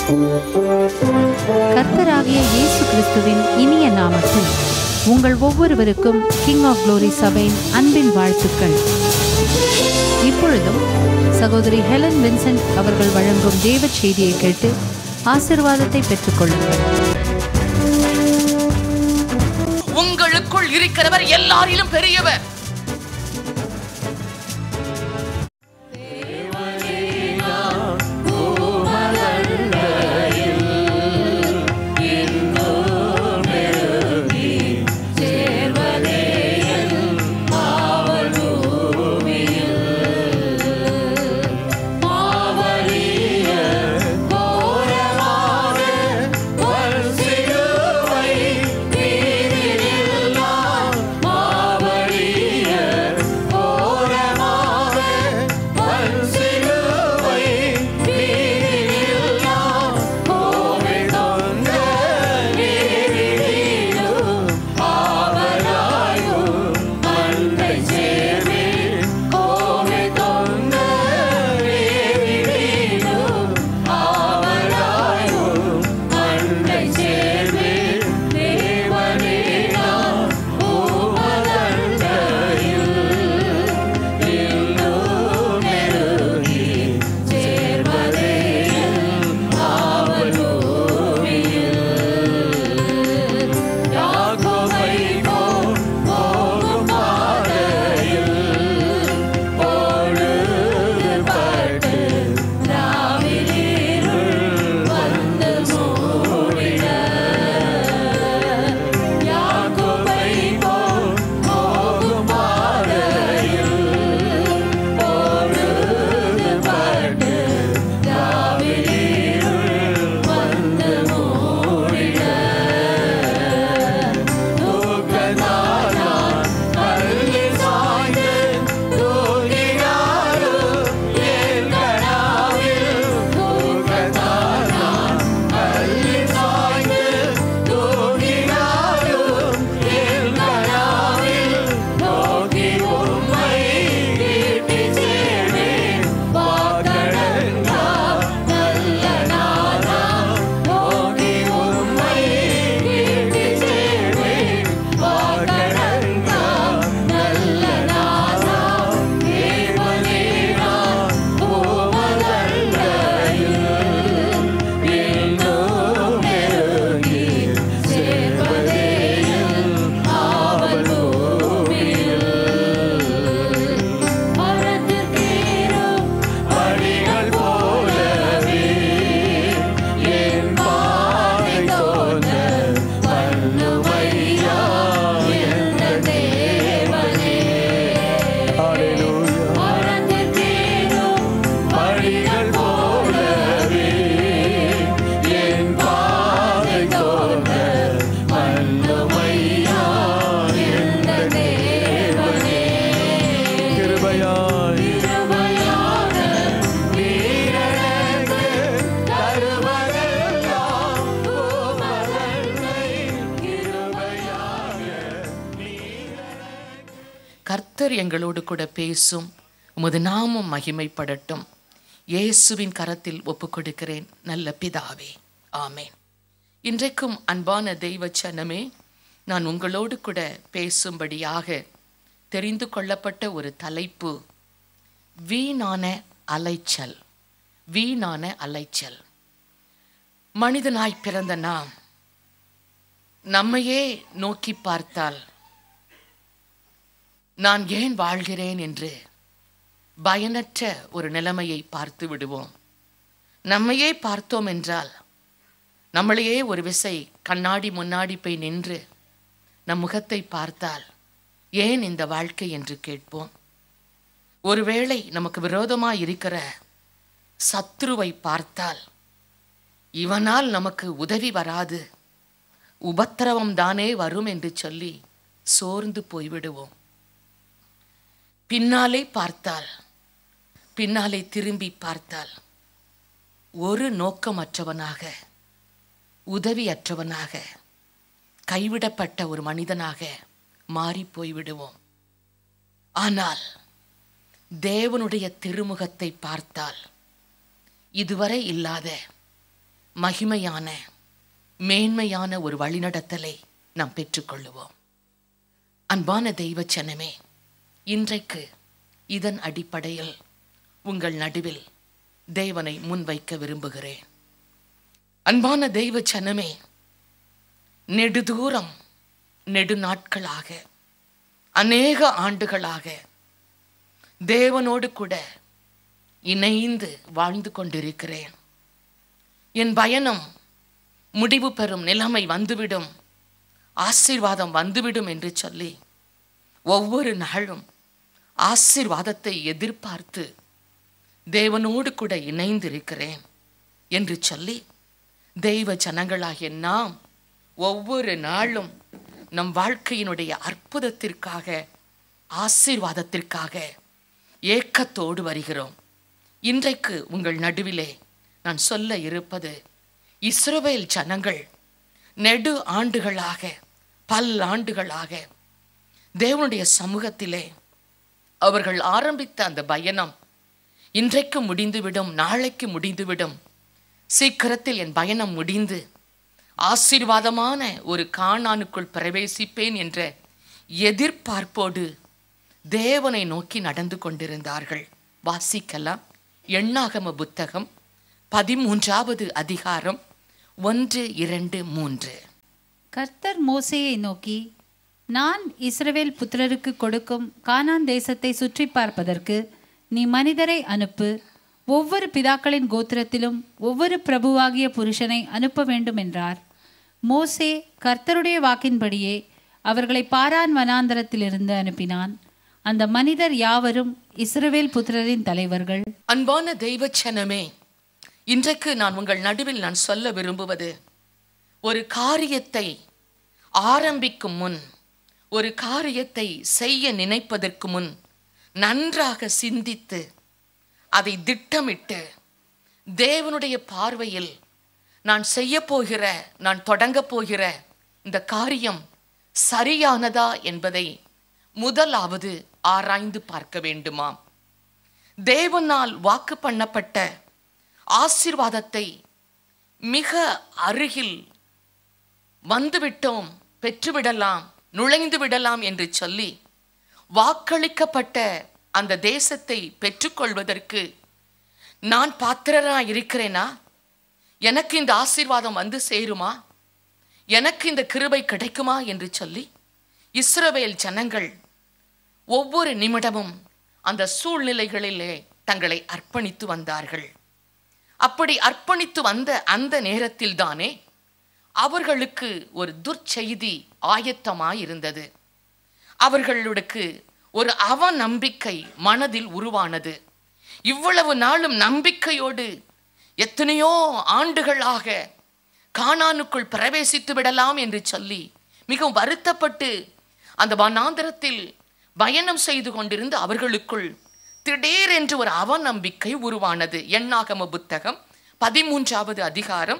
கர்த்தராகிய இயேசு கிறிஸ்துவின் இனிய நாமத்தில் உங்கள் ஒவ்வொருவருக்கும் கிங் ஆஃப் குளோரி சபையின் அன்பின் வாழ்த்துக்கள். இப்பொழுதும் சகோதரி ஹெலன் வின்சென்ட் அவர்கள் வழங்கும் தேவ செய்தியை கேட்டு ஆசீர்வாதத்தை பெற்றுக் கொள்ளுங்கள். உங்களுக்குள் இருக்கிறவர் எல்லாரிலும் பெரியவர். கர்த்தர் எங்களோடு கூட பேசும். உமது நாமம் மகிமைப்படட்டும். இயேசுவின் கரத்தில் ஒப்புக் கொடுக்கிறேன் நல்ல பிதாவே, ஆமேன். இன்றைக்கும் அன்பான தெய்வ சனமே, நான் உங்களோடு கூட பேசும்படியாக தெரிந்து கொள்ளப்பட்ட ஒரு தலைப்பு, வீணான அலைச்சல். வீணான அலைச்சல். மனிதனாய் பிறந்த நாம் நம்மையே நோக்கி பார்த்தால் நான் ஏன் வாழ்கிறேன் என்று பயனற்ற ஒரு நிலைமையை பார்த்து விடுவோம். நம்மையே பார்த்தோம் என்றால் நம்மளையே ஒரு விசை கண்ணாடி முன்னாடி போய் நின்று நம் முகத்தை பார்த்தால் ஏன் இந்த வாழ்க்கை என்று கேட்போம். ஒருவேளை நமக்கு விரோதமாய் இருக்கிற சத்ருவை பார்த்தால் இவனால் நமக்கு உதவி வராது, உபத்திரவம் தானே வரும் என்று சொல்லி சோர்ந்து போய்விடுவோம். பின்னாலே பார்த்தால், பின்னாலே திரும்பி பார்த்தால் ஒரு நோக்கமற்றவனாக, உதவியற்றவனாக, கைவிடப்பட்ட ஒரு மனிதனாக மாறி போய்விடுவோம். ஆனால் தேவனுடைய திருமுகத்தை பார்த்தால் இதுவரை இல்லாத மகிமையான மேன்மையான ஒரு வழிநடத்தலை நாம் பெற்றுக்கொள்ளுவோம். அன்பான தெய்வ ஜனமே, இன்றைக்கு இதன் அடிப்படையில் உங்கள் நடுவில் தேவனை முன்வைக்க விரும்புகிறேன். அன்பான தெய்வ ஜனமே, நெடுதூரம் நெடுநாட்களாக அநேக ஆண்டுகளாக தேவனோடு கூட இணைந்து வாழ்ந்து கொண்டிருக்கிறேன். என் பயணம் முடிவு பெறும் நிலைமை வந்துவிடும், ஆசீர்வாதம் வந்துவிடும் என்று சொல்லி ஒவ்வொரு நாளும் ஆசீர்வாதத்தை எதிர்பார்த்து தேவனோடு கூட இணைந்திருக்கிறேன் என்று சொல்லி தெய்வ ஜனங்களாகிய நாம் ஒவ்வொரு நாளும் நம் வாழ்க்கையினுடைய அற்புதத்திற்காக, ஆசீர்வாதத்திற்காக ஏக்கத்தோடு வருகிறோம். இன்றைக்கு உங்கள் நடுவிலே நான் சொல்ல இருப்பது, இஸ்ரவேல் ஜனங்கள் நெடு ஆண்டுகளாக, பல்லாண்டுகளாக தேவனுடைய சமூகத்திலே அவர்கள் ஆரம்பித்த அந்த பயணம் இன்றைக்கு முடிந்துவிடும், நாளைக்கு முடிந்துவிடும், சீக்கிரத்தில் என் பயணம் முடிந்து ஆசீர்வாதமான ஒரு கானானுக்குள் பிரவேசிப்பேன் என்ற எதிர்பார்ப்போடு தேவனை நோக்கி நடந்து கொண்டிருந்தார்கள். வாசிக்கலாம். எண்ணாகம புத்தகம் 13வது அதிகாரம் 1, 2, 3. கர்த்தர் மோசேயை நோக்கி, நான் இஸ்ரவேல் புத்திரருக்கு கொடுக்கும் கானான் தேசத்தை சுற்றி பார்ப்பதற்கு நீ மனிதரை அனுப்பு, ஒவ்வொரு பிதாக்களின் கோத்திரத்திலும் ஒவ்வொரு பிரபுவாகிய புருஷனை அனுப்ப வேண்டும் என்றார். மோசே கர்த்தருடைய வாக்கின்படியே அவர்களை பாரான் வனாந்தரத்திலிருந்து அனுப்பினான். அந்த மனிதர் யாவரும் இஸ்ரவேல் புத்திரரின் தலைவர்கள். அன்பான தெய்வ ஜனமே, இன்றைக்கு நான் உங்கள் நடுவில் நான் சொல்ல விரும்புவது, ஒரு காரியத்தை ஆரம்பிக்கும் முன், ஒரு காரியத்தை செய்ய நினைப்பதற்கு முன் நன்றாக சிந்தித்து அதை திட்டமிட்டு தேவனுடைய பார்வையில் நான் செய்ய போகிற, நான் தொடங்க போகிற இந்த காரியம் சரியானதா என்பதை முதலாவது ஆராய்ந்து பார்க்க வேண்டுமாம். தேவனால் வாக்கு பண்ணப்பட்ட ஆசீர்வாதத்தை மிக அருகில் வந்துவிட்டோம், பெற்றுவிடலாம், நுழைந்து விடலாம் என்று சொல்லி வாக்களிக்கப்பட்ட அந்த தேசத்தை பெற்றுக்கொள்வதற்கு நான் பாத்திரராய் இருக்கிறேனா? எனக்கு இந்த ஆசீர்வாதம் வந்து சேருமா? எனக்கு இந்த கிருபை கிடைக்குமா என்று சொல்லி இஸ்ரவேல் ஜனங்கள் ஒவ்வொரு நிமிடமும் அந்த சூழ்நிலைகளிலே தங்களை அர்ப்பணித்து வந்தார்கள். அப்படி அர்ப்பணித்து வந்த அந்த நேரத்தில் தானே அவர்களுக்கு ஒரு துர்ச்செய்தி ஆயத்தமாயிருந்தது. அவர்களுக்கு ஒரு அவநம்பிக்கை மனதில் உருவானது. இவ்வளவு நாளும் நம்பிக்கையோடு எத்தனையோ ஆண்டுகளாக கானானுக்குள் பிரவேசித்து விடலாம் என்று சொல்லி மிகவும் வருத்தப்பட்டு அந்த வனாந்தரத்தில் பயணம் செய்து கொண்டிருந்த அவர்களுக்குள் திடீரென்று ஒரு அவநம்பிக்கை உருவானது. எண்ணாகம புத்தகம் 13வது அதிகாரம்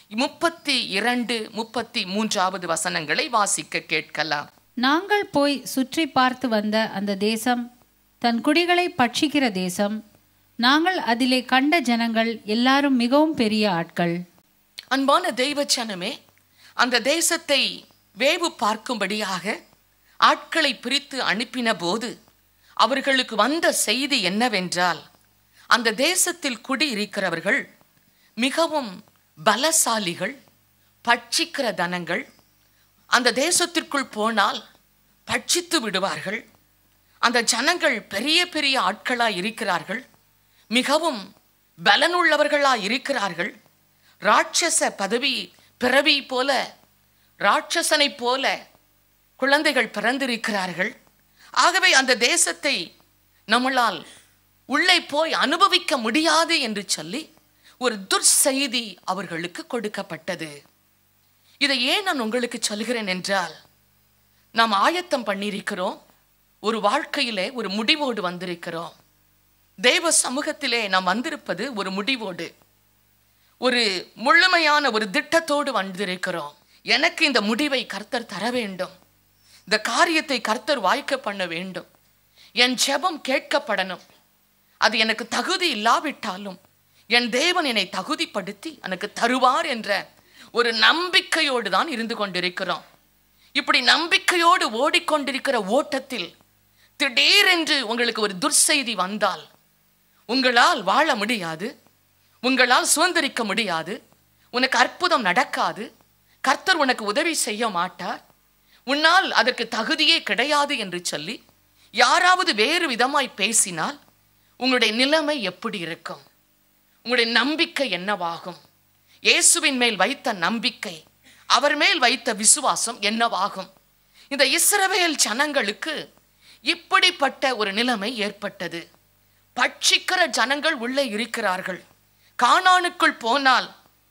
32, 33வது வசனங்களை வாசிக்க கேட்கலாம். நாங்கள் போய் சுற்றி பார்த்து வந்த அந்த தேசம் தன் குடிகளை பட்சிக்கிற தேசம். நாங்கள் அதிலே கண்ட ஜனங்கள் எல்லாரும் மிகவும் பெரிய ஆட்கள். அன்பான தெய்வ ஜனமே, அந்த தேசத்தை வேவு பார்க்கும்படியாக ஆட்களை பிரித்து அனுப்பின போது அவர்களுக்கு வந்த செய்தி என்னவென்றால், அந்த தேசத்தில் குடியிருக்கிறவர்கள் மிகவும் பலசாலிகள், பட்சிக்கிற தனங்கள், அந்த தேசத்திற்குள் போனால் பட்சித்து விடுவார்கள். அந்த ஜனங்கள் பெரிய பெரிய ஆட்களாய் இருக்கிறார்கள், மிகவும் பலனுள்ளவர்களாய் இருக்கிறார்கள். ராட்சச பிறவி போல, ராட்சசனை போல குழந்தைகள் பிறந்திருக்கிறார்கள். ஆகவே அந்த தேசத்தை நம்மளால் உள்ளே போய் அனுபவிக்க முடியாது என்று சொல்லி ஒரு துர்செய்தி அவர்களுக்கு கொடுக்கப்பட்டது. இதை ஏன் நான் உங்களுக்கு சொல்கிறேன் என்றால், நாம் ஆயத்தம் பண்ணியிருக்கிறோம், ஒரு வாழ்க்கையிலே ஒரு முடிவோடு வந்திருக்கிறோம். தேவ சமூகத்திலே நாம் வந்திருப்பது ஒரு முடிவோடு, ஒரு முழுமையான ஒரு திட்டத்தோடு வந்திருக்கிறோம். எனக்கு இந்த முடிவை கர்த்தர் தர வேண்டும், இந்த காரியத்தை கர்த்தர் வாய்க்க பண்ண வேண்டும், என் ஜெபம் கேட்கப்படணும். அது எனக்கு தகுதி இல்லாவிட்டாலும் என் தேவன் என்னை தகுதிப்படுத்தி எனக்கு தருவார் என்ற ஒரு நம்பிக்கையோடு தான் இருந்து கொண்டிருக்கிறோம். இப்படி நம்பிக்கையோடு ஓடிக்கொண்டிருக்கிற ஓட்டத்தில் திடீரென்று உங்களுக்கு ஒரு துர்செய்தி வந்தால் உங்களால் வாழ முடியாது, உங்களால் சுதந்திரிக்க முடியாது, உனக்கு அற்புதம் நடக்காது, கர்த்தர் உனக்கு உதவி செய்ய மாட்டார், உன்னால் அதற்கு தகுதியே கிடையாது என்று சொல்லி யாராவது வேறு விதமாய் பேசினால் உங்களுடைய நிலைமை எப்படி இருக்கும்? உங்களுடைய நம்பிக்கை என்னவாகும்? இயேசுவின் மேல் வைத்த நம்பிக்கை, அவர் மேல் வைத்த விசுவாசம் என்னவாகும்? இந்த இஸ்ரவேல் ஜனங்களுக்கு இப்படிப்பட்ட ஒரு நிலைமை ஏற்பட்டது. பட்சிக்கிற ஜனங்கள் உள்ளே இருக்கிறார்கள். கானானுக்குள் போனால்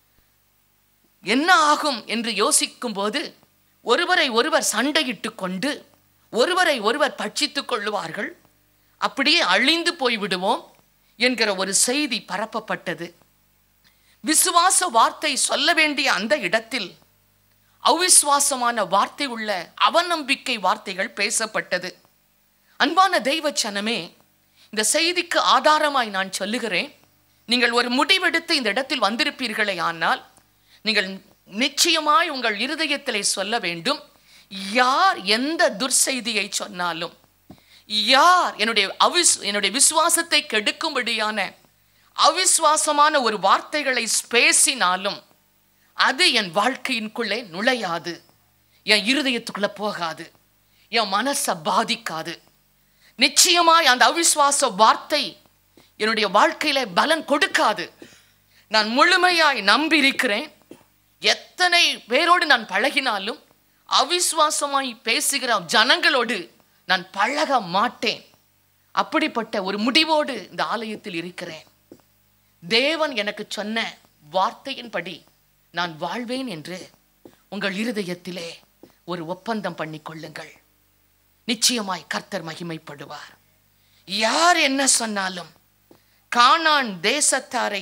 என்ன ஆகும் என்று யோசிக்கும் போது ஒருவரை ஒருவர் சண்டையிட்டு கொண்டு ஒருவரை ஒருவர் பட்சித்துக் கொள்ளுவார்கள், அப்படியே அழிந்து போய்விடுவோம் என்கிற ஒரு செய்தி பரப்பப்பட்டது. விசுவாச வார்த்தை சொல்ல வேண்டிய அந்த இடத்தில் அவிசுவாசமான வார்த்தை உள்ள அவநம்பிக்கை வார்த்தைகள் பேசப்பட்டது. அன்பான தெய்வ ஜனமே, இந்த செய்திக்கு ஆதாரமாய் நான் சொல்லுகிறேன், நீங்கள் ஒரு முடிவெடுத்து இந்த இடத்தில் வந்திருப்பீர்களே ஆனால் நீங்கள் நிச்சயமாய் உங்கள் இருதயத்திலே சொல்ல வேண்டும், யார் எந்த துர்செய்தியை சொன்னாலும், யார் என்னுடைய விசுவாசத்தை கெடுக்கும்படியான அவிசுவாசமான ஒரு வார்த்தைகளை பேசினாலும் அது என் வாழ்க்கையின்குள்ளே நுழையாது, என் இருதயத்துக்குள்ள போகாது, என் மனசை பாதிக்காது. நிச்சயமாய் அந்த அவிசுவாச வார்த்தை என்னுடைய வாழ்க்கையில பலன் கொடுக்காது. நான் முழுமையாய் நம்பி இருக்கிறேன். எத்தனை பேரோடு நான் பழகினாலும் அவிசுவாசமாய் பேசுகிற ஜனங்களோடு நான் பழக மாட்டேன். அப்படிப்பட்ட ஒரு முடிவோடு இந்த ஆலயத்தில் இருக்கிறேன். தேவன் எனக்கு சொன்ன வார்த்தையின்படி நான் வாழ்வேன் என்று உங்கள் இருதயத்திலே ஒரு ஒப்பந்தம் பண்ணிக் கொள்ளுங்கள். நிச்சயமாய் கர்த்தர் மகிமைப்படுவார். யார் என்ன சொன்னாலும் கானான் தேசத்தாரை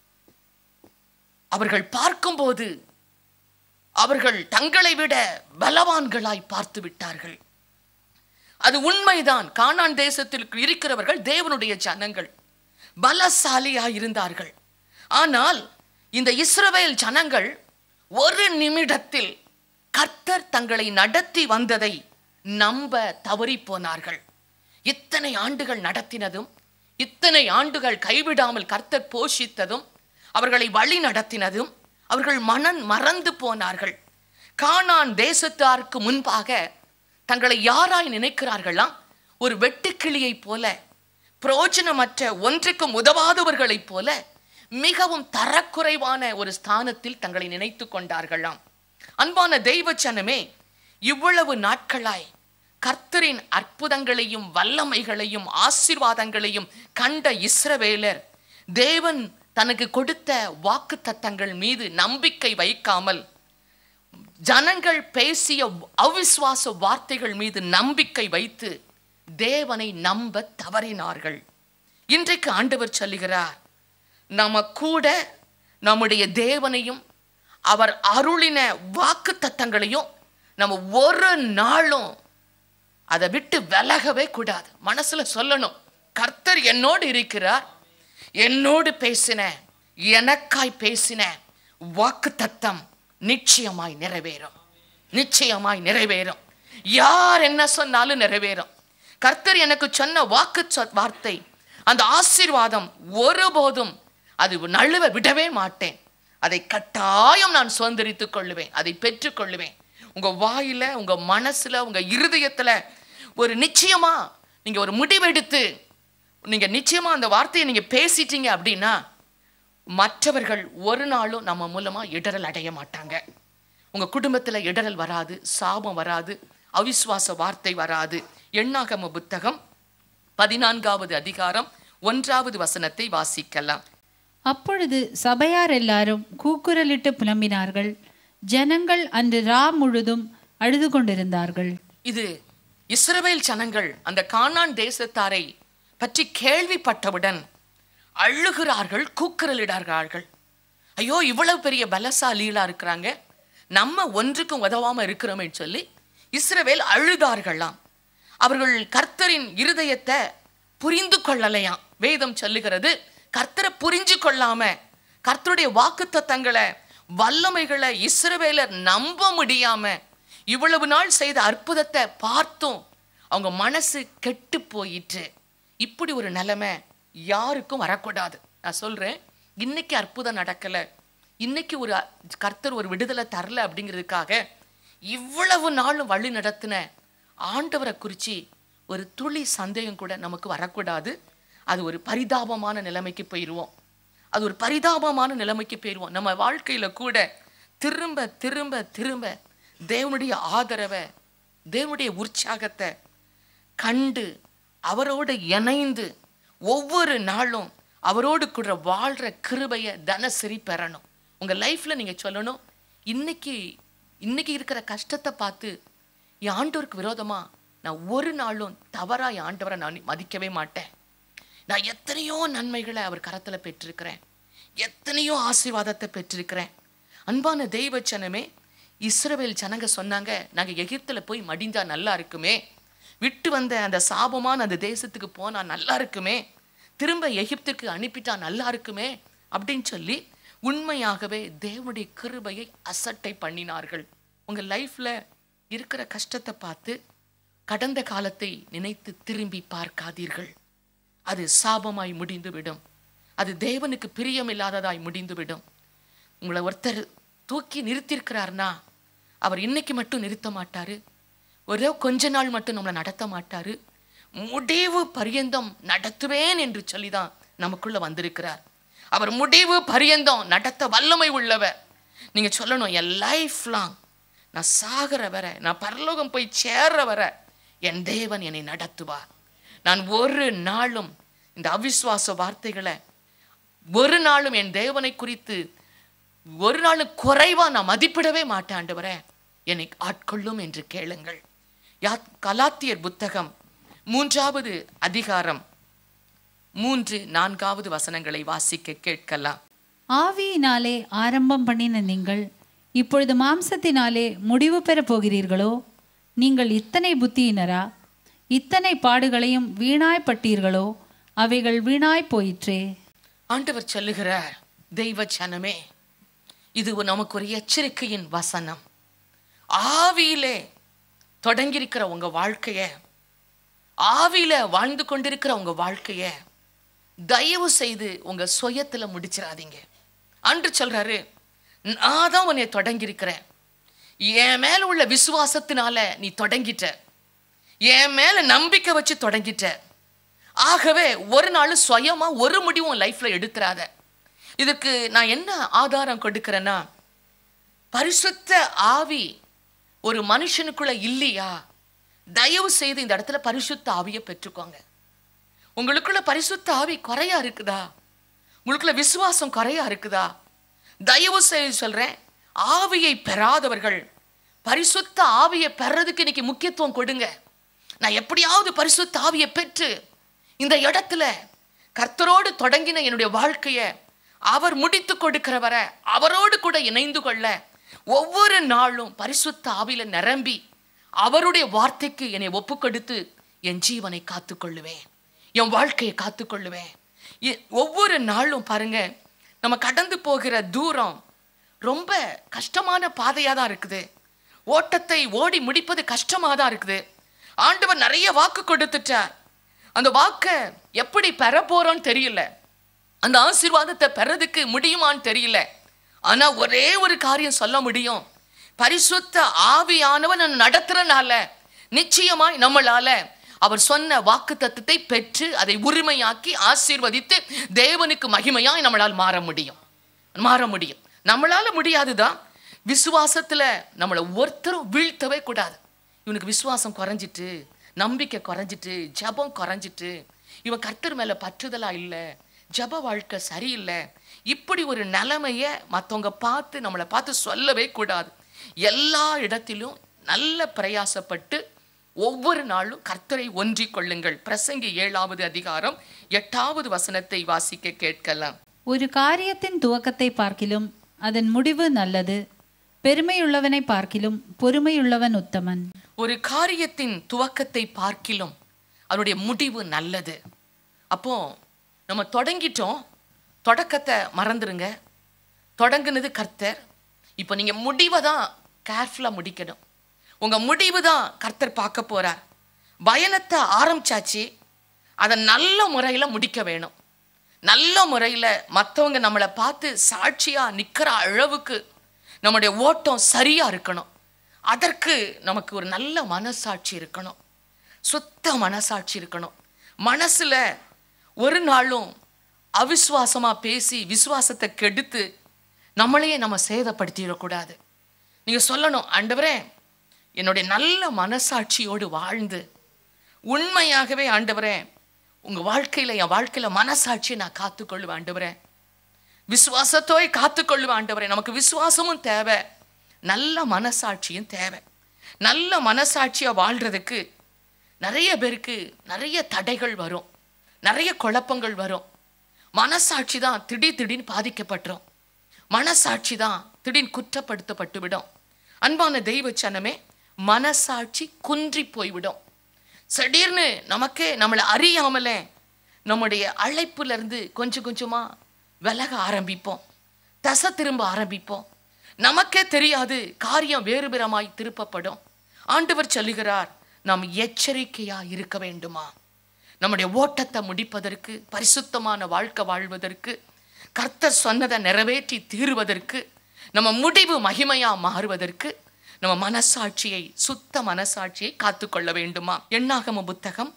அவர்கள் பார்க்கும்போது அவர்கள் தங்களை விட பலவான்களாய் பார்த்து விட்டார்கள். அது உண்மைதான். கானான் தேசத்தில் இருக்கிறவர்கள் தேவனுடைய ஜனங்கள், பலசாலியாய் இருந்தார்கள். ஆனால் இந்த இஸ்ரவேல் ஜனங்கள் ஒரு நிமிடத்தில் கர்த்தர் தங்களை நடத்தி வந்ததை நம்ப தவறி போனார்கள். இத்தனை ஆண்டுகள் நடத்தினதும், இத்தனை ஆண்டுகள் கைவிடாமல் கர்த்தர் போஷித்ததும், அவர்களை வழி நடத்தினதும் அவர்கள் மறந்து போனார்கள். கானான் தேசத்தாருக்கு முன்பாக தங்களை யாராய் நினைக்கிறார்களாம்? ஒரு வெட்டுக்கிளியை போல, பிரயோஜனமற்ற ஒன்றுக்கும் உதவாதவர்களைப் போல மிகவும் தரக்குறைவான ஒரு ஸ்தானத்தில் தங்களை நினைத்து கொண்டார்களாம். அன்பான தெய்வ ஜனமே, இவ்வளவு நாட்களாய் கர்த்தரின் அற்புதங்களையும் வல்லமைகளையும் ஆசீர்வாதங்களையும் கண்ட இஸ்ரவேலர் தேவன் தனக்கு கொடுத்த வாக்குத்தத்தங்கள் மீது நம்பிக்கை வைக்காமல் ஜனங்கள் பேசிய அவிசுவாச வார்த்தைகள் மீது நம்பிக்கை வைத்து தேவனை நம்ப தவறினார்கள். இன்றைக்கு ஆண்டவர் சொல்லுகிறார், நம்ம கூட நம்முடைய தேவனையும் அவர் அருளின வாக்குத்தத்தங்களையும் நம்ம ஒரு நாளும் அதை விட்டு விலகவே கூடாது. மனசுல சொல்லணும், கர்த்தர் என்னோடு இருக்கிறார், என்னோடு பேசின, எனக்காய் பேசின வாக்குத்தத்தம் நிச்சயமாய் நிறைவேறும், நிச்சயமாய் நிறைவேறும். யார் என்ன சொன்னாலும் நிறைவேறும். கர்த்தர் எனக்கு சொன்ன வார்த்தை, அந்த ஆசீர்வாதம் ஒருபோதும் அது நழுவ விடவே மாட்டேன். அதை கட்டாயம் நான் சுதந்திரித்துக் கொள்ளுவேன், அதை பெற்றுக் கொள்ளுவேன். உங்க வாயில, உங்க மனசுல, உங்க இருதயத்துல ஒரு நிச்சயமா நீங்க ஒரு முடிவெடுத்து நீங்க நிச்சயமா அந்த வார்த்தையை நீங்க பேசிட்டீங்க அப்படின்னா மற்றவர்கள் ஒரு நாளும் நம்ம மூலமா இடரல் அடைய மாட்டாங்க. உங்க குடும்பத்துல இடரல் வராது, சாபம் வராது, அவிசுவாச வார்த்தை வராது. எண்ணாகம புத்தகம் 14வது அதிகாரம் 1வது வசனத்தை வாசிக்கலாம். அப்பொழுது சபையார் எல்லாரும் கூக்குரலிட்டு புலம்பினார்கள். ஜனங்கள் அன்று ரா முழுதும் அழுது கொண்டிருந்தார்கள். இது இஸ்ரவேல் ஜனங்கள் அந்த கானான் தேசத்தாரை பற்றி கேள்விப்பட்டவுடன் அழுகிறார்கள், கூக்குரலிடார்கள். ஐயோ, இவ்வளவு பெரிய பலசாலிகளா இருக்கிறாங்க, நம்ம ஒன்றுக்கும் உதவாம இருக்கிறோமே சொல்லி இஸ்ரவேல் அழுதார்களாம். அவர்கள் கர்த்தரின் இருதயத்தை புரிந்து கொள்ளலையாம். வேதம் சொல்லுகிறது, கர்த்தரை புரிஞ்சு கொள்ளாம கர்த்தருடைய வாக்குத்தத்தங்களை வல்லமைகளை இஸ்ரவேலர் நம்ப முடியாம இவ்வளவு நாள் செய்த அற்புதத்தை பார்த்தும் அவங்க மனசு கெட்டு போயிட்டு. இப்படி ஒரு நிலைமை யாருக்கும் வரக்கூடாது. நான் சொல்றேன், இன்னைக்கு அற்புதம் நடக்கல, இன்னைக்கு ஒரு கர்த்தர் ஒரு விடுதலை தரல அப்படிங்கிறதுக்காக இவ்வளவு நாளும் வழி நடத்தின ஆண்டவரை குறித்து ஒரு துளி சந்தேகம் கூட நமக்கு வரக்கூடாது. அது ஒரு பரிதாபமான நிலைமைக்கு போயிடுவோம். அது ஒரு பரிதாபமான நிலைமைக்கு போயிடுவோம். நம்ம வாழ்க்கையில கூட திரும்ப திரும்ப திரும்ப தேவனுடைய ஆதரவை, தேவனுடைய உற்சாகத்தை கண்டு அவரோடு இணைந்து ஒவ்வொரு நாளும் அவரோடு கூட வாழ்ற கிருபையை தினசரி பெறணும். உங்க லைஃப்ல நீங்க சொல்லணும், இன்னைக்கு இருக்கிற கஷ்டத்தை பார்த்து என் ஆண்டவருக்கு விரோதமா நான் ஒரு நாளும் தவறா என் ஆண்டவரை நான் மதிக்கவே மாட்டேன். நான் எத்தனையோ நன்மைகளை அவர் கரத்துல பெற்றிருக்கிறேன், எத்தனையோ ஆசீர்வாதத்தை பெற்றிருக்கிறேன். அன்பான தெய்வ ஜனமே, இஸ்ரவேல் ஜனங்க சொன்னாங்க, நாங்க எகிப்துல போய் மடிஞ்சா நல்லா இருக்குமே, விட்டு வந்த அந்த சாபமான அந்த தேசத்துக்கு போனா நல்லா இருக்குமே, திரும்ப எகிப்துக்கு அனுப்பிட்டா நல்லா இருக்குமே அப்படின்னு சொல்லி உண்மையாகவே தேவனுடைய கிருபையை அசட்டை பண்ணினார்கள். உங்க லைஃப்ல இருக்கிற கஷ்டத்தை பார்த்து கடந்த காலத்தை நினைத்து திரும்பி பார்க்காதீர்கள். அது சாபமாய் முடிந்துவிடும், அது தேவனுக்கு பிரியமில்லாததாய் முடிந்துவிடும். உங்களை ஒருத்தர் தூக்கி நிறுத்தியிருக்கிறார்னா அவர் இன்னைக்கு மட்டும் நிறுத்த மாட்டாரு, ஒரே கொஞ்ச நாள் மட்டும் நம்மளை நடத்த மாட்டாரு, முடிவு பரியந்தம் நடத்துவேன் என்று சொல்லிதான் நமக்குள்ள வந்திருக்கிறார். அவர் முடிவு பரியந்தம் நடத்த வல்லமை உள்ளவர். நீங்க சொல்லணும், என் லைஃப் லாங், நான் சாகிற வர, நான் பரலோகம் போய் சேர்ற வர என் தேவன் என்னை நடத்துவார். நான் ஒரு நாளும் இந்த அவிசுவாச வார்த்தைகளை ஒரு நாளும் என் தேவனை குறித்து ஒரு நாளும் குறைவா நான் மதிப்பிடவே மாட்டேன். ஆண்டவரே என்னை ஆட்கொள்ளும் என்று கேளுங்கள். கலாத்தியர் புத்தகம் 3வது அதிகாரம் 3-4 வசனங்களை வாசிக்க கேட்கலாம். ஆவியினாலே ஆரம்பம் பண்ணின நீங்கள் இப்பொழுது மாம்சத்தினாலே முடிவு பெறப் போகிறீர்களோ? நீங்கள் இத்தனை புத்தியினரா? இத்தனை பாடுகளையும் வீணாய்ப்பட்டீர்களோ? அவைகள் வீணாய் போயிற்றே. ஆண்டவர் சொல்லுகிறார், தெய்வ ஜனமே, இது நமக்கு ஒரு எச்சரிக்கையின் வசனம். ஆவியிலே தொடங்கியிருக்கிற உங்க வாழ்க்கைய, ஆவியில வாழ்ந்து கொண்டிருக்கிற உங்க வாழ்க்கைய தயவு செய்து உங்க சுயத்துல முடிச்சிடாதீங்க. அன்று சொல்றாரு, நான் தான் உன்னை தொடங்கியிருக்கிறேன், என் மேல உள்ள விசுவாசத்தினால நீ தொடங்கிட்ட, என் மேல நம்பிக்கை வச்சு தொடங்கிட்ட. ஆகவே ஒரு நாள் சுயமா ஒரு முடிவும் லைஃப்ல எடுத்துறாத. இதுக்கு நான் என்ன ஆதாரம் கொடுக்கிறேன்னா, பரிசுத்த ஆவி ஒரு மனுஷனுக்குள்ள இல்லையா? தயவு செய்து இந்த இடத்துல பரிசுத்த ஆவியை பெற்றுக்கோங்க. உங்களுக்குள்ள பரிசுத்த ஆவி குறையா இருக்குதா? உங்களுக்குள்ள விசுவாசம் குறையா இருக்குதா? தயவு செய்து சொல்றேன், ஆவியை பெறாதவர்கள் பரிசுத்த ஆவியை பெறதுக்கு இன்னைக்கு முக்கியத்துவம் கொடுங்க. நான் எப்படியாவது பரிசுத்த ஆவியை பெற்று இந்த இடத்துல கர்த்தரோடு தொடங்கின என்னுடைய வாழ்க்கைய அவர் முடித்து கொடுக்கிறவர அவரோடு கூட இணைந்து கொள்ள ஒவ்வொரு நாளும் பரிசுத்த ஆவியில நிரம்பி அவருடைய வார்த்தைக்கு என்னை ஒப்பு கொடுத்து என் ஜீவனை காத்துக்கொள்ளுவேன், என் வாழ்க்கையை காத்துக்கொள்ளுவேன். ஒவ்வொரு நாளும் பாருங்க, நம்ம கடந்து போகிற தூரம் ரொம்ப கஷ்டமான பாதையா தான் இருக்குது. ஓட்டத்தை ஓடி முடிப்பது கஷ்டமா தான் இருக்குது. ஆண்டவர் நிறைய வாக்கு கொடுத்துட்டார். அந்த வாக்கை எப்படி பெற போறோம்னு தெரியல, அந்த ஆசீர்வாதத்தை பெறதுக்கு முடியுமான்னு தெரியல. ஆனா ஒரே ஒரு காரியம் சொல்ல முடியும், பரிசுத்த ஆவியானவன் நடத்துறனால நிச்சயமாய் நம்மளால அவர் சொன்ன வாக்கு தத்தத்தை பெற்று அதை உரிமையாக்கி ஆசீர்வதித்து தேவனுக்கு மகிமையாய் நம்மளால் மாற முடியும். நம்மளால முடியாதுதான். விசுவாசத்துல நம்மளை ஒருத்தரும் வீழ்த்தவே கூடாது. இவனுக்கு விசுவாசம் குறைஞ்சிட்டு, நம்பிக்கை குறைஞ்சிட்டு, ஜபம் குறைஞ்சிட்டு, இவன் கர்த்தர் மேல பற்றுதலா இல்லை, ஜப வாழ்க்கை சரியில்லை, இப்படி ஒரு நிலைமைய மற்றவங்க பார்த்து நம்மளை பார்த்து சொல்லவே கூடாது. எல்லா இடத்திலும் நல்ல பிரயாசப்பட்டு ஒவ்வொரு நாளும் கர்த்தரை ஒன்றிக் கொள்ளுங்கள். பிரசங்கி 7வது அதிகாரம் 8வது வசனத்தை வாசிக்க கேட்கலாம். ஒரு காரியத்தின் துவக்கத்தை பார்க்கிலும் அதன் முடிவு நல்லது, பெருமையுள்ளவனை பார்க்கிலும் பொறுமையுள்ளவன் உத்தமன். ஒரு காரியத்தின் துவக்கத்தை பார்க்கிலும் அதனுடைய முடிவு நல்லது. அப்போ நம்ம தொடங்கிட்டோம், தொடக்கத்தை மறந்துருங்க. தொடங்குனது கர்த்தர். இப்போ நீங்க முடிவை தான் கேர்ஃபுல்லா முடிக்கணும். உங்க முடிவு தான் கர்த்தர் பார்க்க போறார். பயணத்தை ஆரம்பிச்சாச்சு, அதை நல்ல முறையில முடிக்க வேணும். நல்ல முறையில மற்றவங்க நம்மளை பார்த்து சாட்சியா நிக்கிற அளவுக்கு நம்முடைய ஓட்டம் சரியா இருக்கணும். அதற்கு நமக்கு ஒரு நல்ல மனசாட்சி இருக்கணும், சுத்த மனசாட்சி இருக்கணும். மனசுல ஒரு நாளும் அவிசுவாசமா பேசி விசுவாசத்தை கெடுத்து நம்மளையே நம்ம சேதப்படுத்திடக்கூடாது. நீங்க சொல்லணும், ஆண்டவரே என்னுடைய நல்ல மனசாட்சியோடு வாழ்ந்து உண்மையாகவே ஆண்டவரே உங்க வாழ்க்கையில என் வாழ்க்கையில மனசாட்சியை நான் காத்துக்கொள்ளுவேன் ஆண்டவரே, விசுவாசத்தோய் காத்துக்கொள்ளுவேன் ஆண்டவரே. நமக்கு விசுவாசமும் தேவை, நல்ல மனசாட்சியும் தேவை. நல்ல மனசாட்சியா வாழ்றதுக்கு நிறைய பேருக்கு நிறைய தடைகள் வரும், நிறைய குழப்பங்கள் வரும். மனசாட்சி தான் திடீர்னு பாதிக்கப்பட்டுரும். மனசாட்சி தான் திடீர்னு குற்றப்படுத்தப்பட்டு விடும். அன்பான தெய்வ சனமே, மனசாட்சி குன்றி போய்விடும். திடீர்னு நமக்கே நம்மளை அறியாமலே நம்முடைய அழைப்புல இருந்து கொஞ்சம் கொஞ்சமா விலக ஆரம்பிப்போம், தசை திரும்ப ஆரம்பிப்போம். நமக்கே தெரியாது காரியம் வேறுபிறமாய் திருப்பப்படும். ஆண்டவர் சொல்லுகிறார், நாம் எச்சரிக்கையா இருக்க வேண்டுமா? நம்முடைய ஓட்டத்தை முடிப்பதற்கு, பரிசுத்தமான வாழ்க்கை வாழ்வதற்கு, கர்த்தர் சொன்னதை நிறைவேற்றி தீருவதற்கு, நம்ம முடிவு மகிமையா மாறுவதற்கு நம்ம மனசாட்சியை, சுத்த மனசாட்சியை காத்துக்கொள்ள வேண்டுமா? எண்ணாகம புத்தகம்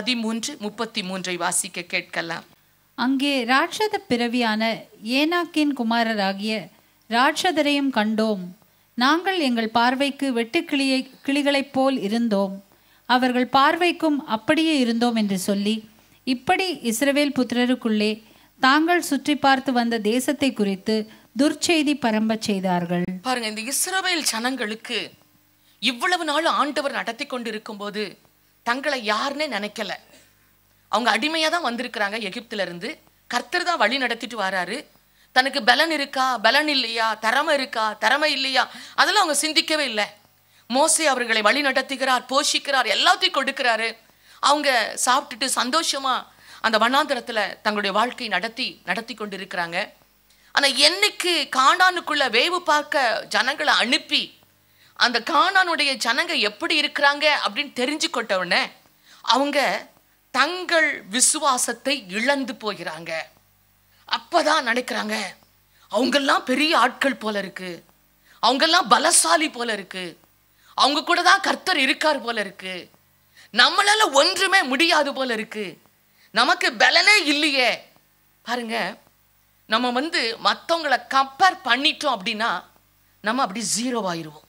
13:33 வாசிக்க கேட்கலாம். அங்கே ராட்சத பிறவியான ஏனாக்கின் குமாரராகிய ராட்சதரையும் கண்டோம். நாங்கள் எங்கள் பார்வைக்கு கிளிகளைப் போல் இருந்தோம், அவர்கள் பார்வைக்கும் அப்படியே இருந்தோம் என்று சொல்லி, இப்படி இஸ்ரவேல் புத்திரருக்குள்ளே தாங்கள் சுற்றி பார்த்து வந்த தேசத்தை குறித்து துர்ச்செய்தி பரம்ப செய்தார்கள். பாருங்க, இந்த இஸ்ரவேல் ஜனங்களுக்கு இவ்வளவு நாள் ஆண்டவர் நடத்தி கொண்டு இருக்கும் போது தங்களை யாருன்னே நினைக்கல. அவங்க அடிமையா தான் வந்திருக்கிறாங்க எகிப்துல இருந்து. கர்த்தர் தான் வழி நடத்திட்டு வராரு. தனக்கு பலன் இருக்கா, பலன் இல்லையா, திறமை இருக்கா, திறமை இல்லையா, அதெல்லாம் அவங்க சிந்திக்கவே இல்லை. மோசே அவர்களை வழி நடத்துகிறார், போஷிக்கிறார், எல்லாத்தையும் கொடுக்கிறாரு. அவங்க சாப்பிட்டுட்டு சந்தோஷமா அந்த வனாந்தரத்துல தங்களுடைய வாழ்க்கை நடத்தி கொண்டு இருக்கிறாங்க. ஆனா என்னைக்கு கானானுக்குள்ள வேவு பார்க்க ஜனங்களை அனுப்பி அந்த கானானுடைய ஜனங்க எப்படி இருக்கிறாங்க அப்படின்னு தெரிஞ்சு கொண்டவுடனே அவங்க தங்கள் விசுவாசத்தை இழந்து போகிறாங்க. அப்பதான் நினைக்கிறாங்க, அவங்கெல்லாம் பெரிய ஆட்கள் போல இருக்கு, அவங்கெல்லாம் பலசாலி போல இருக்கு, அவங்க கூட தான் கர்த்தர் இருக்கார் போல இருக்கு, நம்மளால ஒன்றுமே முடியாது போல இருக்கு, நமக்கு பலனே இல்லையே. பாருங்க, நம்ம மற்றவங்களை கம்பேர் பண்ணிட்டோம் அப்படின்னா நம்ம அப்படி ஜீரோ ஆயிடுவோம்.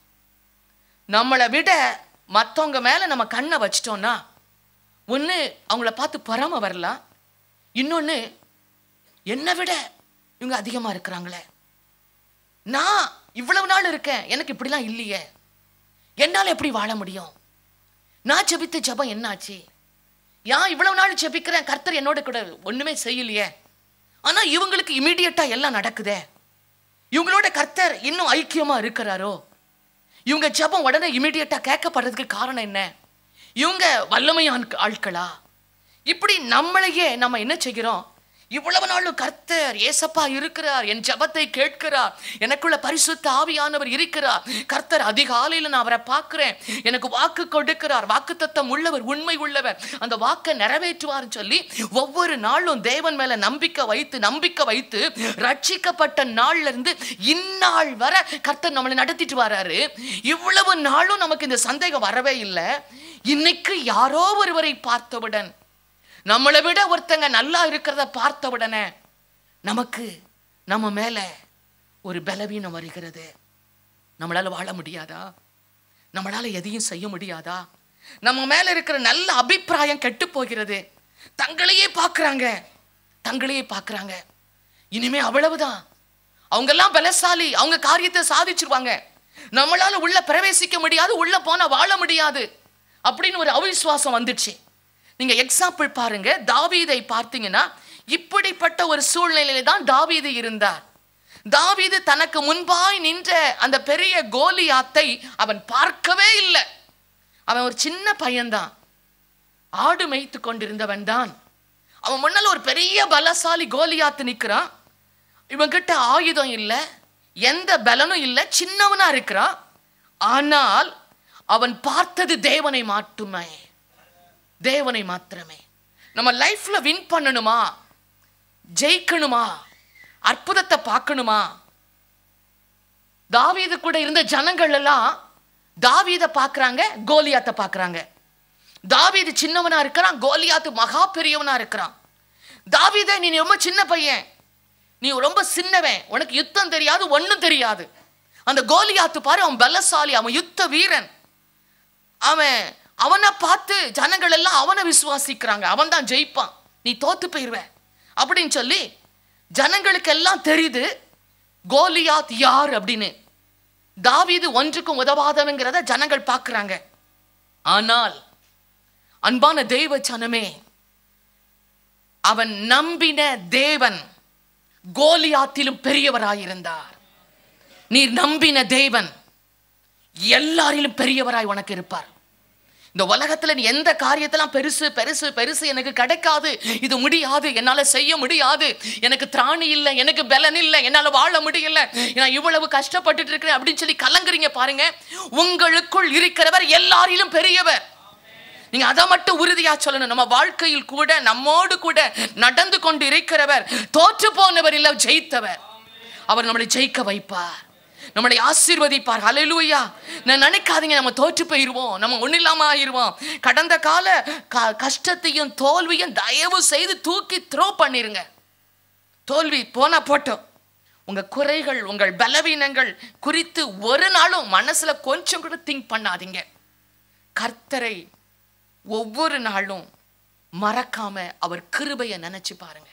நம்மளை விட மற்றவங்க மேல நம்ம கண்ணை வச்சிட்டோம்னா ஒன்று அவங்கள பார்த்து பொறாமை வரலாம், இன்னொன்று என்னை விட இவங்க அதிகமாக இருக்கிறாங்களே, நான் இவ்வளவு நாள் இருக்கேன், எனக்கு இப்படிலாம் இல்லையே, என்னால் எப்படி வாழ முடியும், நான் ஜெபித்த ஜெபம் என்னாச்சு, ஏன் இவ்வளவு நாள் ஜெபிக்கிறேன், கர்த்தர் என்னோட கூட ஒன்றுமே செய்யலையே, ஆனால் இவங்களுக்கு இமீடியட்டா எல்லாம் நடக்குதே, இவங்களோட கர்த்தர் இன்னும் ஐக்கியமா இருக்கிறாரோ, இவங்க ஜெபம் உடனே இமீடியட்டா கேட்கப்படுறதுக்கு காரணம் என்ன, இவங்க வல்லமையான ஆட்களா? இப்படி நம்மளையே நம்ம என்ன செய்கிறோம், இவ்வளவு நாளும் கர்த்தர் ஏசப்பா இருக்கிறார், என் ஜெபத்தை கேட்கிறார், எனக்குள்ள பரிசுத்த ஆவியானவர் இருக்கிறார், கர்த்தர் அதிகாலையில் நான் அவரை பார்க்கிறேன், எனக்கு வாக்கு கொடுக்கிறார், வாக்குத்தத்தம் உள்ளவர், உண்மை உள்ளவர், அந்த வாக்கை நிறைவேற்றுவார்னு சொல்லி ஒவ்வொரு நாளும் தேவன் மேல நம்பிக்கை வைத்து ரட்சிக்கப்பட்ட நாள்ல இருந்து இந்நாள் வரை கர்த்தர் நம்மளை நடத்திட்டு வராரு. இவ்வளவு நாளும் நமக்கு இந்த சந்தேகம் வரவே இல்லை. இன்னைக்கு யாரோ ஒருவரை பார்த்தவுடன், நம்மளை விட ஒருத்தங்க நல்லா இருக்கிறத பார்த்தவுடனே நமக்கு நம்ம மேல ஒரு பலவீனம் வருகிறது. நம்மளால வாழ முடியாதா, நம்மளால எதையும் செய்ய முடியாதா, நம்ம மேல இருக்கிற நல்ல அபிப்பிராயம் கெட்டு போகிறது. தங்களையே பார்க்கறாங்க. இனிமே அவ்வளவுதான், அவங்கெல்லாம் பலசாலி, அவங்க காரியத்தை சாதிச்சிருவாங்க, நம்மளால உள்ள பிரவேசிக்க முடியாது, உள்ள போனா வாழ முடியாது அப்படின்னு ஒரு அவிசுவாசம் வந்துடுச்சு. நீங்க எக்ஸாம்பிள் பாருங்க, தாவீதை பார்த்தீங்கன்னா இப்படிப்பட்ட ஒரு சூழ்நிலையில தான் தாவீது இருந்தார். தாவீது தனக்கு முன்பாய் நின்ற அந்த பெரிய கோலியாத்தை அவன் பார்க்கவே இல்லை. அவன் ஒரு சின்ன பையன்தான், ஆடு மேய்த்து கொண்டிருந்தவன் தான். அவன் முன்னால ஒரு பெரிய பலசாலி கோலியாத்து நிற்கிறான். இவங்கிட்ட ஆயுதம் இல்லை, எந்த பலனும் இல்லை, சின்னவனா இருக்கிறான். ஆனால் அவன் பார்த்தது தேவனை மாற்றுமே, தேவனை மாத்திரமே. நம்ம லைஃப்ல வின் பண்ணணுமா, ஜெயிக்கணுமா, அற்புதத்தை பார்க்கணுமா? தாவீது கூட இருந்த ஜனங்கள் எல்லாம் தாவீதை பார்க்கறாங்க, கோலியாத்தை பார்க்கறாங்க. தாவீது சின்னவனா இருக்கிறான், கோலியாத்து மகா பெரியவனா இருக்கிறான். தாவீதே, நீ ரொம்ப சின்ன பையன், நீ ரொம்ப சின்னவன், உனக்கு யுத்தம் தெரியாது, ஒன்னும் தெரியாது. அந்த கோலியாத்து பாரு, அவன் பலசாலி, அவன் யுத்த வீரன். அவனை பார்த்து ஜனங்கள் எல்லாம் அவனை விசுவாசிக்கிறாங்க, அவன் தான் ஜெயிப்பான், நீ தோத்து போயிருவ அப்படின்னு சொல்லி ஜனங்களுக்கு எல்லாம் தெரியுது கோலியாத் யார் அப்படின்னு. தாவீது ஒன்றுக்கும் உதவாதவங்கிறத ஜனங்கள் பார்க்கறாங்க. ஆனால் அன்பான தெய்வ ஜனமே, அவன் நம்பின தேவன் கோலியாத்திலும் பெரியவராயிருந்தார். நீர் நம்பின தேவன் எல்லாரிலும் பெரியவராய் உனக்கு இருப்பார். இந்த உலகத்துல நீ எந்த காரியத்தெல்லாம் பெருசு பெருசு பெருசு எனக்கு கிடைக்காது, இது முடியாது, என்னால செய்ய முடியாது, எனக்கு திராணி இல்லை, எனக்கு பலன் இல்லை, என்னால வாழ முடியல, நான் இவ்வளவு கஷ்டப்பட்டுட்டு இருக்கிறேன் அப்படின்னு சொல்லி கலங்குறீங்க பாருங்க. உங்களுக்குள் இருக்கிறவர் எல்லாரிலும் பெரியவர். நீங்க அதை மட்டும் உறுதியா சொல்லணும். நம்ம வாழ்க்கையில் கூட நம்மோடு கூட நடந்து கொண்டு இருக்கிறவர் தோற்று போனவர் இல்ல, ஜெயித்தவர். அவர் நம்மளை ஜெயிக்க வைப்பார், நம்மளை ஆசீர்வதிப்பார். ஹல்லேலூயா. நான் நினைக்காதீங்க நம்ம தோற்று போயிருவோம், நம்ம ஒன்னும் இல்லாம ஆயிருவோம். கடந்த கால கஷ்டத்தையும் தோல்வியும் தயவு செய்து தூக்கி த்ரோ பண்ணிருங்க. தோல்வி போனா போட்டோம். உங்க குறைகள், உங்கள் பலவீனங்கள் குறித்து ஒரு நாளும் மனசுல கொஞ்சம் கூட திங்க் பண்ணாதீங்க. கர்த்தரை ஒவ்வொரு நாளும் மறக்காம அவர் கிருபையை நினைச்சு பாருங்க.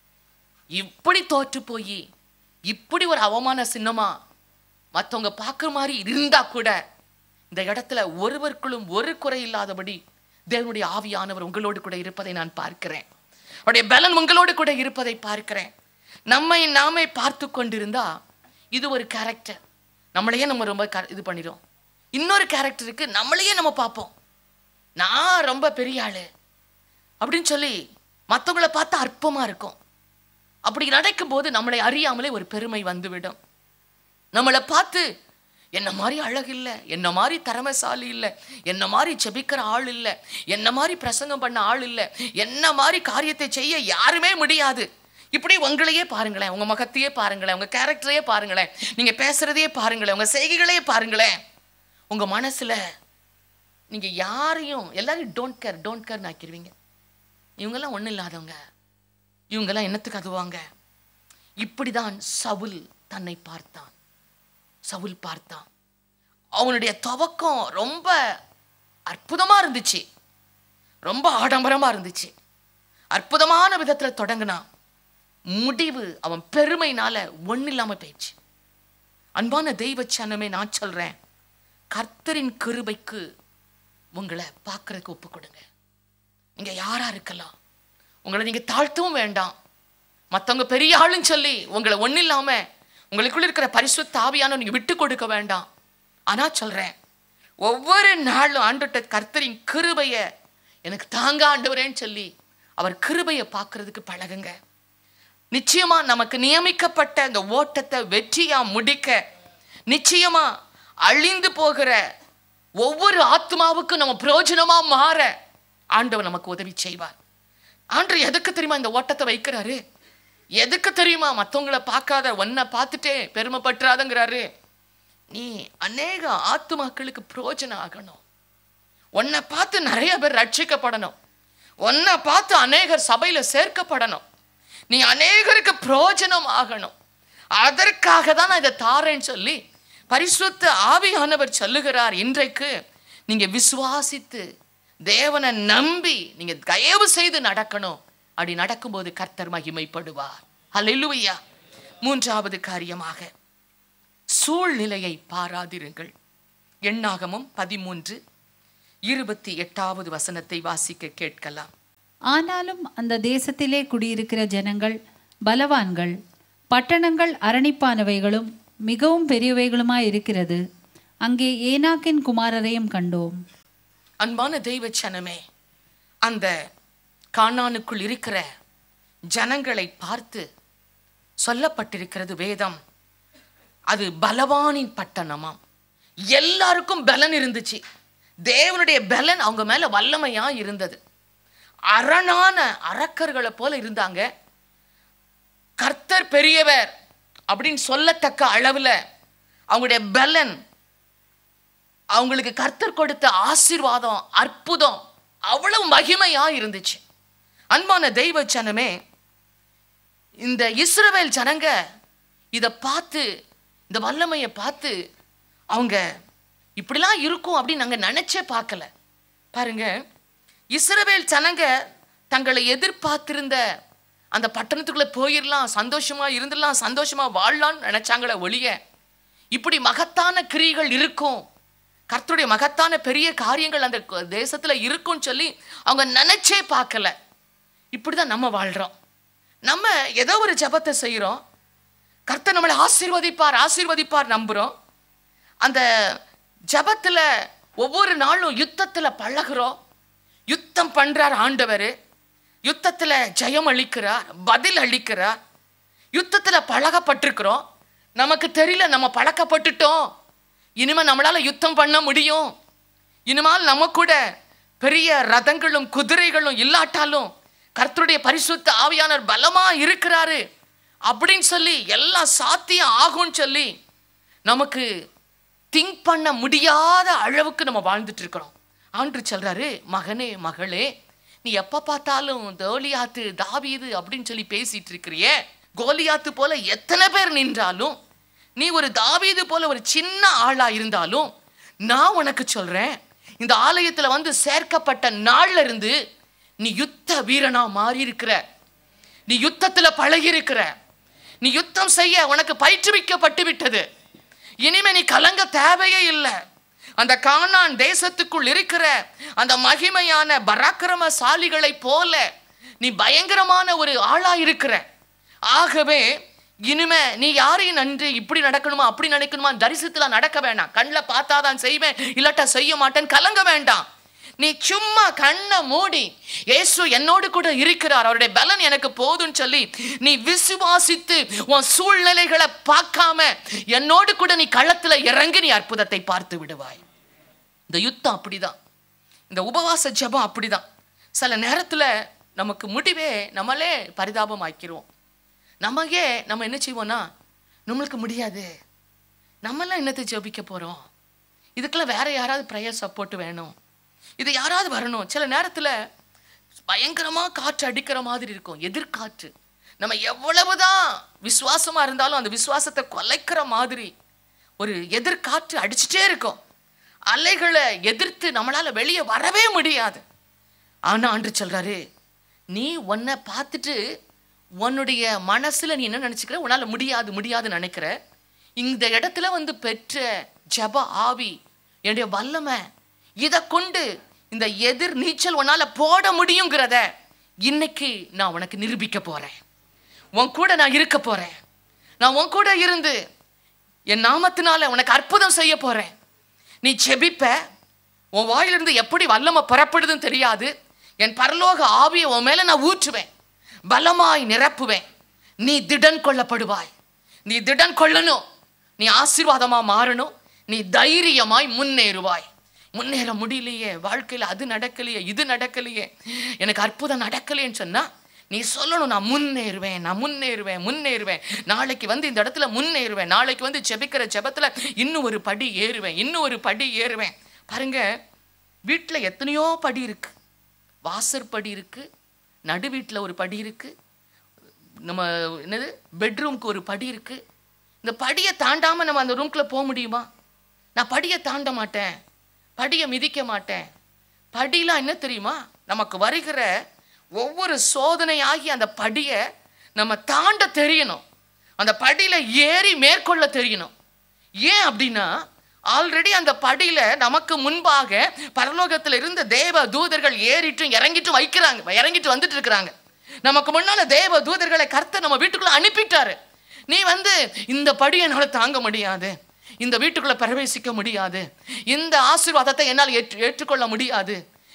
இப்படி தோற்று போய் இப்படி ஒரு அவமான சின்னமா மற்றவங்க பார்க்குற மாதிரி இருந்தா கூட இந்த இடத்துல ஒருவருக்குள்ளும் ஒரு குறை இல்லாதபடி தேவனுடைய ஆவியானவர் உங்களோடு கூட இருப்பதை நான் பார்க்கிறேன். அவருடைய பலன் உங்களோடு கூட இருப்பதை பார்க்கிறேன். நம்மை நாமே பார்த்து கொண்டிருந்தா இது ஒரு கேரக்டர், நம்மளையே நம்ம ரொம்ப இது பண்ணிடும். இன்னொரு கேரக்டருக்கு நம்மளையே நம்ம பார்ப்போம், நான் ரொம்ப பெரிய ஆளு அப்படின்னு சொல்லி மற்றவங்களை பார்த்தா அற்பமா இருக்கும். அப்படி நடக்கும் போது நம்மளை அறியாமலே ஒரு பெருமை வந்துவிடும். நம்மளை பார்த்து என்ன மாதிரி அழகு இல்லை, என்ன மாதிரி திறமைசாலி இல்லை, என்ன மாதிரி ஜெபிக்கிற ஆள் இல்லை, என்ன மாதிரி பிரசங்கம் பண்ண ஆள் இல்லை, என்ன மாதிரி காரியத்தை செய்ய யாருமே முடியாது, இப்படி உங்களையே பாருங்களேன், உங்க முகத்தையே பாருங்களேன், உங்க கேரக்டரையே பாருங்களேன், நீங்க பேசுறதையே பாருங்களேன், உங்க செய்கைகளையே பாருங்களேன். உங்க மனசுல நீங்க யாரையும் எல்லாரும் டோன்ட் கேர் ஆக்கிடுவீங்க. இவங்கெல்லாம் ஒன்றும் இல்லாதவங்க, இவங்கெல்லாம் என்னத்துக்கு அதுவாங்க. இப்படிதான் சவுல் தன்னை பார்த்தான். சவுல் பார்த்தான். அவனுடைய துவக்கம் ரொம்ப அற்புதமா இருந்துச்சு, ரொம்ப ஆடம்பரமா இருந்துச்சு, அற்புதமான விதத்துல தொடங்கினான். முடிவு அவன் பெருமைனால ஒன்னும் இல்லாம போயிடுச்சு. அன்பான தெய்வ சனமே, நான் சொல்றேன், கர்த்தரின் கிருபைக்கு உங்களை பார்க்கறதுக்கு ஒப்பு கொடுங்க. நீங்க யாரா இருக்கலாம், உங்களை நீங்க தாழ்த்தவும் வேண்டாம். மற்றவங்க பெரிய ஆளுன்னு சொல்லி உங்களை ஒன்னும் இல்லாம உங்களுக்குள்ள இருக்கிற பரிசுத்த ஆவியான நீங்க விட்டு கொடுக்க வேண்டாம். ஆனா சொல்றேன், ஒவ்வொரு நாளும் ஆண்டவர்ட்ட கர்த்தரின் கிருபைய எனக்கு தாங்க ஆண்டவரேன்னு சொல்லி அவர் கிருபையை பார்க்கறதுக்கு பழகுங்க. நிச்சயமா நமக்கு நியமிக்கப்பட்ட இந்த ஓட்டத்தை வெற்றியா முடிக்க, நிச்சயமா அழிந்து போகிற ஒவ்வொரு ஆத்மாவுக்கும் நம்ம பிரயோஜனமா மாற ஆண்டவர் நமக்கு உதவி செய்வார். ஆண்டவர் எதுக்கு தெரியுமா இந்த ஓட்டத்தை வைக்கிறாரு? எதுக்கு தெரியுமா? மற்றவங்களை பார்க்காத, ஒன்னை பார்த்துட்டே பெருமைப்பட்டுறாதங்கிறாரு. நீ அநேக ஆத்துமாக்களுக்கு பிரயோஜனம் ஆகணும், உன்னை பார்த்து நிறைய பேர் ரட்சிக்கப்படணும், உன்னை பார்த்து அநேகர் சபையில சேர்க்கப்படணும், நீ அநேகருக்கு பிரயோஜனம் ஆகணும். அதற்காக தான் நான் இதை தாரேன்னு சொல்லி பரிசுத்த ஆவியானவர் சொல்லுகிறார். இன்றைக்கு நீங்க விசுவாசித்து தேவனை நம்பி நீங்க தயவு செய்து நடக்கணும். அப்படி நடக்கும்போது கர்த்தர் மகிமைப்படுவார். ஹல்லேலூயா. மூன்றாவது காரியமாக, சூழ்நிலையை பாராதிருங்கள். எண்ணாகமம் 13:28 வசனத்தை வாசிக்க கேட்கலாம். ஆனாலும் அந்த தேசத்திலே குடியிருக்கிற ஜனங்கள் பலவான்கள், பட்டணங்கள் அரணிப்பானவைகளும் மிகவும் பெரியவைகளுமாய் இருக்கிறது. அங்கே ஏனாக்கின் குமாரரையும் கண்டோம். அன்பான தெய்வ ஜனமே, அந்த கானானுக்குள் இருக்கிற ஜனங்களை பார்த்து சொல்லப்பட்டிருக்கிறது வேதம். அது பலவானின் பட்டணமாம். எல்லாருக்கும் பலன் இருந்துச்சு. தேவனுடைய பலன் அவங்க மேல வல்லமையா இருந்தது. அரணான அரக்கர்களை போல இருந்தாங்க. கர்த்தர் பெரியவர் அப்படின்னு சொல்லத்தக்க அளவுல அவங்களுடைய பலன், அவங்களுக்கு கர்த்தர் கொடுத்த ஆசீர்வாதம், அற்புதம் அவ்வளவு மகிமையா இருந்துச்சு. அன்பான தெய்வ ஜனமே, இந்த இஸ்ரவேல் ஜனங்க இதை பார்த்து, இந்த வல்லமையை பார்த்து அவங்க இப்படிலாம் இருக்கும் அப்படின்னு நாங்க நினைச்சே பார்க்கல. பாருங்க, இஸ்ரவேல் ஜனங்க தங்களை எதிர்பார்த்திருந்த அந்த பட்டணத்துக்குள்ள போயிடலாம், சந்தோஷமா இருந்துடலாம், சந்தோஷமா வாழலாம்னு நினைச்சாங்களே ஒழிய, இப்படி மகத்தான கிரியைகள் இருக்கும், கர்த்தருடைய மகத்தான பெரிய காரியங்கள் அந்த தேசத்துல இருக்கும்னு சொல்லி அவங்க நினைச்சே பார்க்கல. இப்படிதான் நம்ம வாழ்றோம். நம்ம ஏதோ ஒரு ஜெபத்தை செய்யறோம், கர்த்தர் நம்மளை ஆசீர்வதிப்பார் ஆசீர்வதிப்பார் நம்புறோம். அந்த ஜெபத்துல ஒவ்வொரு நாளும் யுத்தத்துல பழகுறோம். யுத்தம் பண்றார் ஆண்டவர், யுத்தத்துல ஜெயம் அளிக்கிறார், பதில் அளிக்கிறார். யுத்தத்துல பழகப்பட்டிருக்கிறோம். நமக்கு தெரியல, நம்ம பழக்கப்பட்டுட்டோம். இனிமே நம்மளால யுத்தம் பண்ண முடியும். இனிமேல் நம்ம கூட பெரிய ரதங்களும் குதிரைகளும் இல்லாட்டாலும் கர்த்தருடைய பரிசுத்த ஆவியானவர் பலமா இருக்கிறாரு அப்படின்னு சொல்லி எல்லாம் சாத்தியம் ஆகும்னு சொல்லி நமக்கு திங்க் பண்ண முடியாத அளவுக்கு நம்ம வாழ்ந்துட்டு இருக்கிறோம். ஆண்டவர் சொல்றாரு, மகனே மகளே, நீ எப்ப பார்த்தாலும் கோலியாத்து தாவீது அப்படின்னு சொல்லி பேசிட்டு இருக்கிறியே, கோலியாத்து போல எத்தனை பேர் நின்றாலும், நீ ஒரு தாவீது போல ஒரு சின்ன ஆளா இருந்தாலும், நான் உனக்கு சொல்றேன், இந்த ஆலயத்துல வந்து சேர்க்கப்பட்ட நாள்ல இருந்து நீ யுத்த வீரனா மாறி இருக்கிற, நீ யுத்தத்துல பழகி இருக்கிற, நீ யுத்தம் செய்ய உனக்கு பயிற்றுவிக்கப்பட்டு விட்டது. இனிமே நீ கலங்க தேவையே இல்லை. அந்த கானான் தேசத்துக்குள் இருக்கிற அந்த மகிமையான பராக்கிரமசாலிகளை போல நீ பயங்கரமான ஒரு ஆளா இருக்கிற. ஆகவே இனிமே நீ யாரையும் நன்றி இப்படி நடக்கணுமா அப்படி நடக்கணுமா தரிசனத்துல நடக்க வேண்டாம். கண்ணில் பார்த்தாதான் செய்வேன், இல்லாட்டா செய்ய மாட்டேன் கலங்க வேண்டாம். நீ சும்மா கண்ணை மூடி இயேசு என்னோடு கூட இருக்கிறார், அவருடைய பலன் எனக்கு போதும்னு சொல்லி நீ விசுவாசித்து உன் சூழ்நிலைகளை பார்க்காம என்னோடு கூட நீ களத்துல இறங்கி நீ அற்புதத்தை பார்த்து விடுவாய். இந்த யுத்தம் அப்படிதான், இந்த உபவாச ஜெபம் அப்படிதான். சில நேரத்துல நமக்கு முடிவே நம்மளே பரிதாபம் ஆக்கிடுவோம். நம்ம என்ன செய்வோம்னா, நம்மளுக்கு முடியாது, நம்மளாம் என்னத்தை ஜெபிக்க போறோம், இதுக்கெல்லாம் வேற யாராவது ப்ரேயர் சப்போர்ட் வேணும், இது யாராவது வரணும். சில நேரத்துல பயங்கரமா காற்று அடிக்கிற மாதிரி இருக்கும், எதிர்காற்று. நம்ம எவ்வளவுதான் விசுவாசமா இருந்தாலும் அந்த விசுவாசத்தை கொலைக்கிற மாதிரி ஒரு எதிர்காற்று அடிச்சுட்டே இருக்கும். அலைகளை எதிர்த்து நம்மளால வெளியே வரவே முடியாது. ஆனா ஆண்டவர் சொல்றாரு, நீ உன்னை பார்த்துட்டு உன்னுடைய மனசுல நீ என்ன நினைச்சுக்கிற, உன்னால முடியாது முடியாது நினைக்கிற, இந்த இடத்துல வந்து பெற்ற ஜெப ஆவி என்னுடைய வல்லமை, இதை கொண்டு இந்த எதிர் நீச்சல் உன்னால போட முடியுங்கிறத இன்னைக்கு நான் உனக்கு நிரூபிக்க போறேன். உன் கூட நான் இருக்க போறேன். நான் உன் கூட இருந்து என் நாமத்தினால உனக்கு அற்புதம் செய்ய போறேன். நீ ஜெபிப்ப, உன் வாயிலிருந்து எப்படி வல்லமை புறப்படுதுன்னு தெரியாது. என் பரலோக ஆவியை உன் மேல நான் ஊற்றுவேன், பலமாய் நிரப்புவேன். நீ திடன் கொள்ளப்படுவாய். நீ திடன் கொள்ளணும், நீ ஆசீர்வாதமா மாறணும், நீ தைரியமாய் முன்னேறுவாய். முன்னேற முடியலையே, வாழ்க்கையில் அது நடக்கலையே, இது நடக்கலையே, எனக்கு அற்புதம் நடக்கலையேன்னு சொன்னா நீ சொல்லணும், நான் முன்னேறுவேன், நான் முன்னேறுவேன், முன்னேறுவேன், நாளைக்கு வந்து இந்த இடத்துல முன்னேறுவேன், நாளைக்கு வந்து ஜெபிக்கிற ஜெபத்துல இன்னும் ஒரு படி ஏறுவேன், இன்னும் ஒரு படி ஏறுவேன். பாருங்க, வீட்டுல எத்தனையோ படி இருக்கு. வாசற்படி இருக்கு, நடு வீட்டில் ஒரு படி இருக்கு, நம்ம என்னது பெட்ரூம்க்கு ஒரு படி இருக்கு. இந்த படியை தாண்டாம நம்ம அந்த ரூம்குள்ள போக முடியுமா? நான் படியை தாண்ட மாட்டேன், படியை மிதிக்க மாட்டேன். படியெல்லாம் என்ன தெரியுமா, நமக்கு வருகிற ஒவ்வொரு சோதனையாகி அந்த படியை நம்ம தாண்ட தெரியணும், அந்த படியில ஏறி மேற்கொள்ள தெரியணும். ஏன் அப்படின்னா, ஆல்ரெடி அந்த படியில நமக்கு முன்பாக பரலோகத்தில் இருந்த தேவ தூதர்கள் ஏறிட்டு இறங்கிட்டு வந்துட்டு இருக்கிறாங்க. நமக்கு முன்னால தேவ தூதர்களை கர்த்தர் நம்ம வீட்டுக்குள்ள அனுப்பிட்டாரு. நீ வந்து இந்த படி என்னால தாங்க முடியாது, இந்த வீட்டுக்குள்ள பிரவேசிக்க முடியாது, இந்த ஆசீர்வாதத்தை என்னால் ஏற்றுக்கொள்ள முடியாது,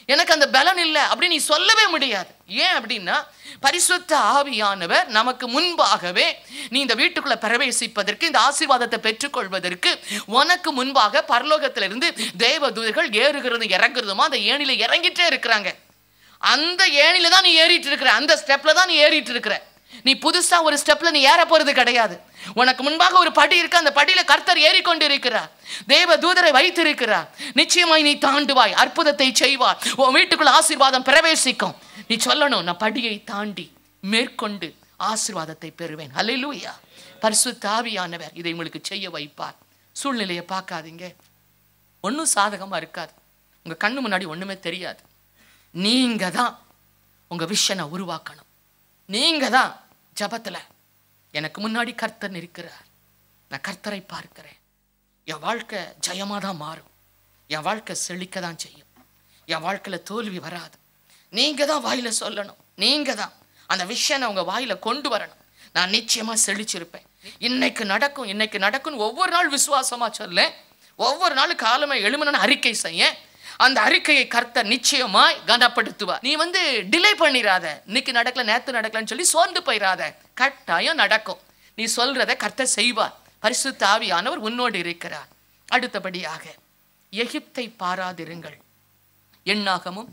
எனக்கு அந்த பலன் இல்லை அப்படின்னு நீ சொல்லவே முடியாது. ஏன் அப்படின்னா பரிசுத்த ஆவியானவர் நமக்கு முன்பாகவே நீ இந்த வீட்டுக்குள்ள பிரவேசிப்பதற்கு, இந்த ஆசீர்வாதத்தை பெற்றுக்கொள்வதற்கு உனக்கு முன்பாக பரலோகத்திலிருந்து தேவதூதர்கள் ஏறுகிறது இறங்குறதுமா அந்த ஏணில இறங்கிட்டே இருக்கிறாங்க. அந்த ஏணில தான் நீ ஏறிட்டு இருக்கிற, அந்த ஸ்டெப்ல தான் நீ ஏறிட்டு இருக்கிற. நீ புதுசா ஒரு ஸ்டெப்ல நீ ஏற போறது கிடையாது. உனக்கு முன்பாக ஒரு படி இருக்கு, அந்த படியில கர்த்தர் ஏறிக்கொண்டு இருக்கிறார், தேவ தூதரை வைத்திருக்கிறார். நிச்சயமாய் நீ தாண்டுவாய், அற்புதத்தை செய்வாய், உன் வீட்டுக்குள்ள ஆசீர்வாதம் பிரவேசிக்கும். நீ சொல்லணும், நான் படியை தாண்டி மேற்கொண்டு ஆசீர்வாதத்தை பெறுவேன். அல்லேலூயா. பரிசுத்த ஆவியானவர் இதை உங்களுக்கு செய்ய வைப்பார். சூழ்நிலையை பார்க்காதீங்க, ஒன்றும் சாதகமா இருக்காது, உங்க கண்ணு முன்னாடி ஒண்ணுமே தெரியாது. நீங்க தான் உங்க விஷனை உருவாக்கணும். நீங்க தான் ஜபத்துல எனக்கு முன்னாடி கர்த்தர் இருக்கிறார், நான் கர்த்தரை பார்க்கிறேன், என் வாழ்க்கை ஜெயமா தான் மாறும், என் வாழ்க்கை செழிக்க தான் செய்யும், என் வாழ்க்கையில தோல்வி வராது. நீங்க தான் வாயில சொல்லணும், நீங்க தான் அந்த விஷயம் உங்க வாயில கொண்டு வரணும். நான் நிச்சயமா செழிச்சிருப்பேன், இன்னைக்கு நடக்கும், இன்னைக்கு நடக்கும். ஒவ்வொரு நாள் விசுவாசமா சொல்ல, ஒவ்வொரு நாள் காலமே எழுமணும்னு அறிக்கை செய்ய, அந்த அறிக்கையை கர்த்தர் நிச்சயமாய் கனப்படுத்துவார். நீ டிலே பண்ணிராத, இன்னைக்கு நடக்கல நேத்து நடக்கலன்னு சொல்லி சோர்ந்து போயிடாத, கட்டாயம் நடக்கும். நீ சொல்றதை கர்த்தர் செய்வார். பரிசுத்த ஆவியானவர் உன்னோடு இருக்கிறார். அடுத்தபடியாக எகிப்தை பாராதிருங்கள். எண்ணாகமும்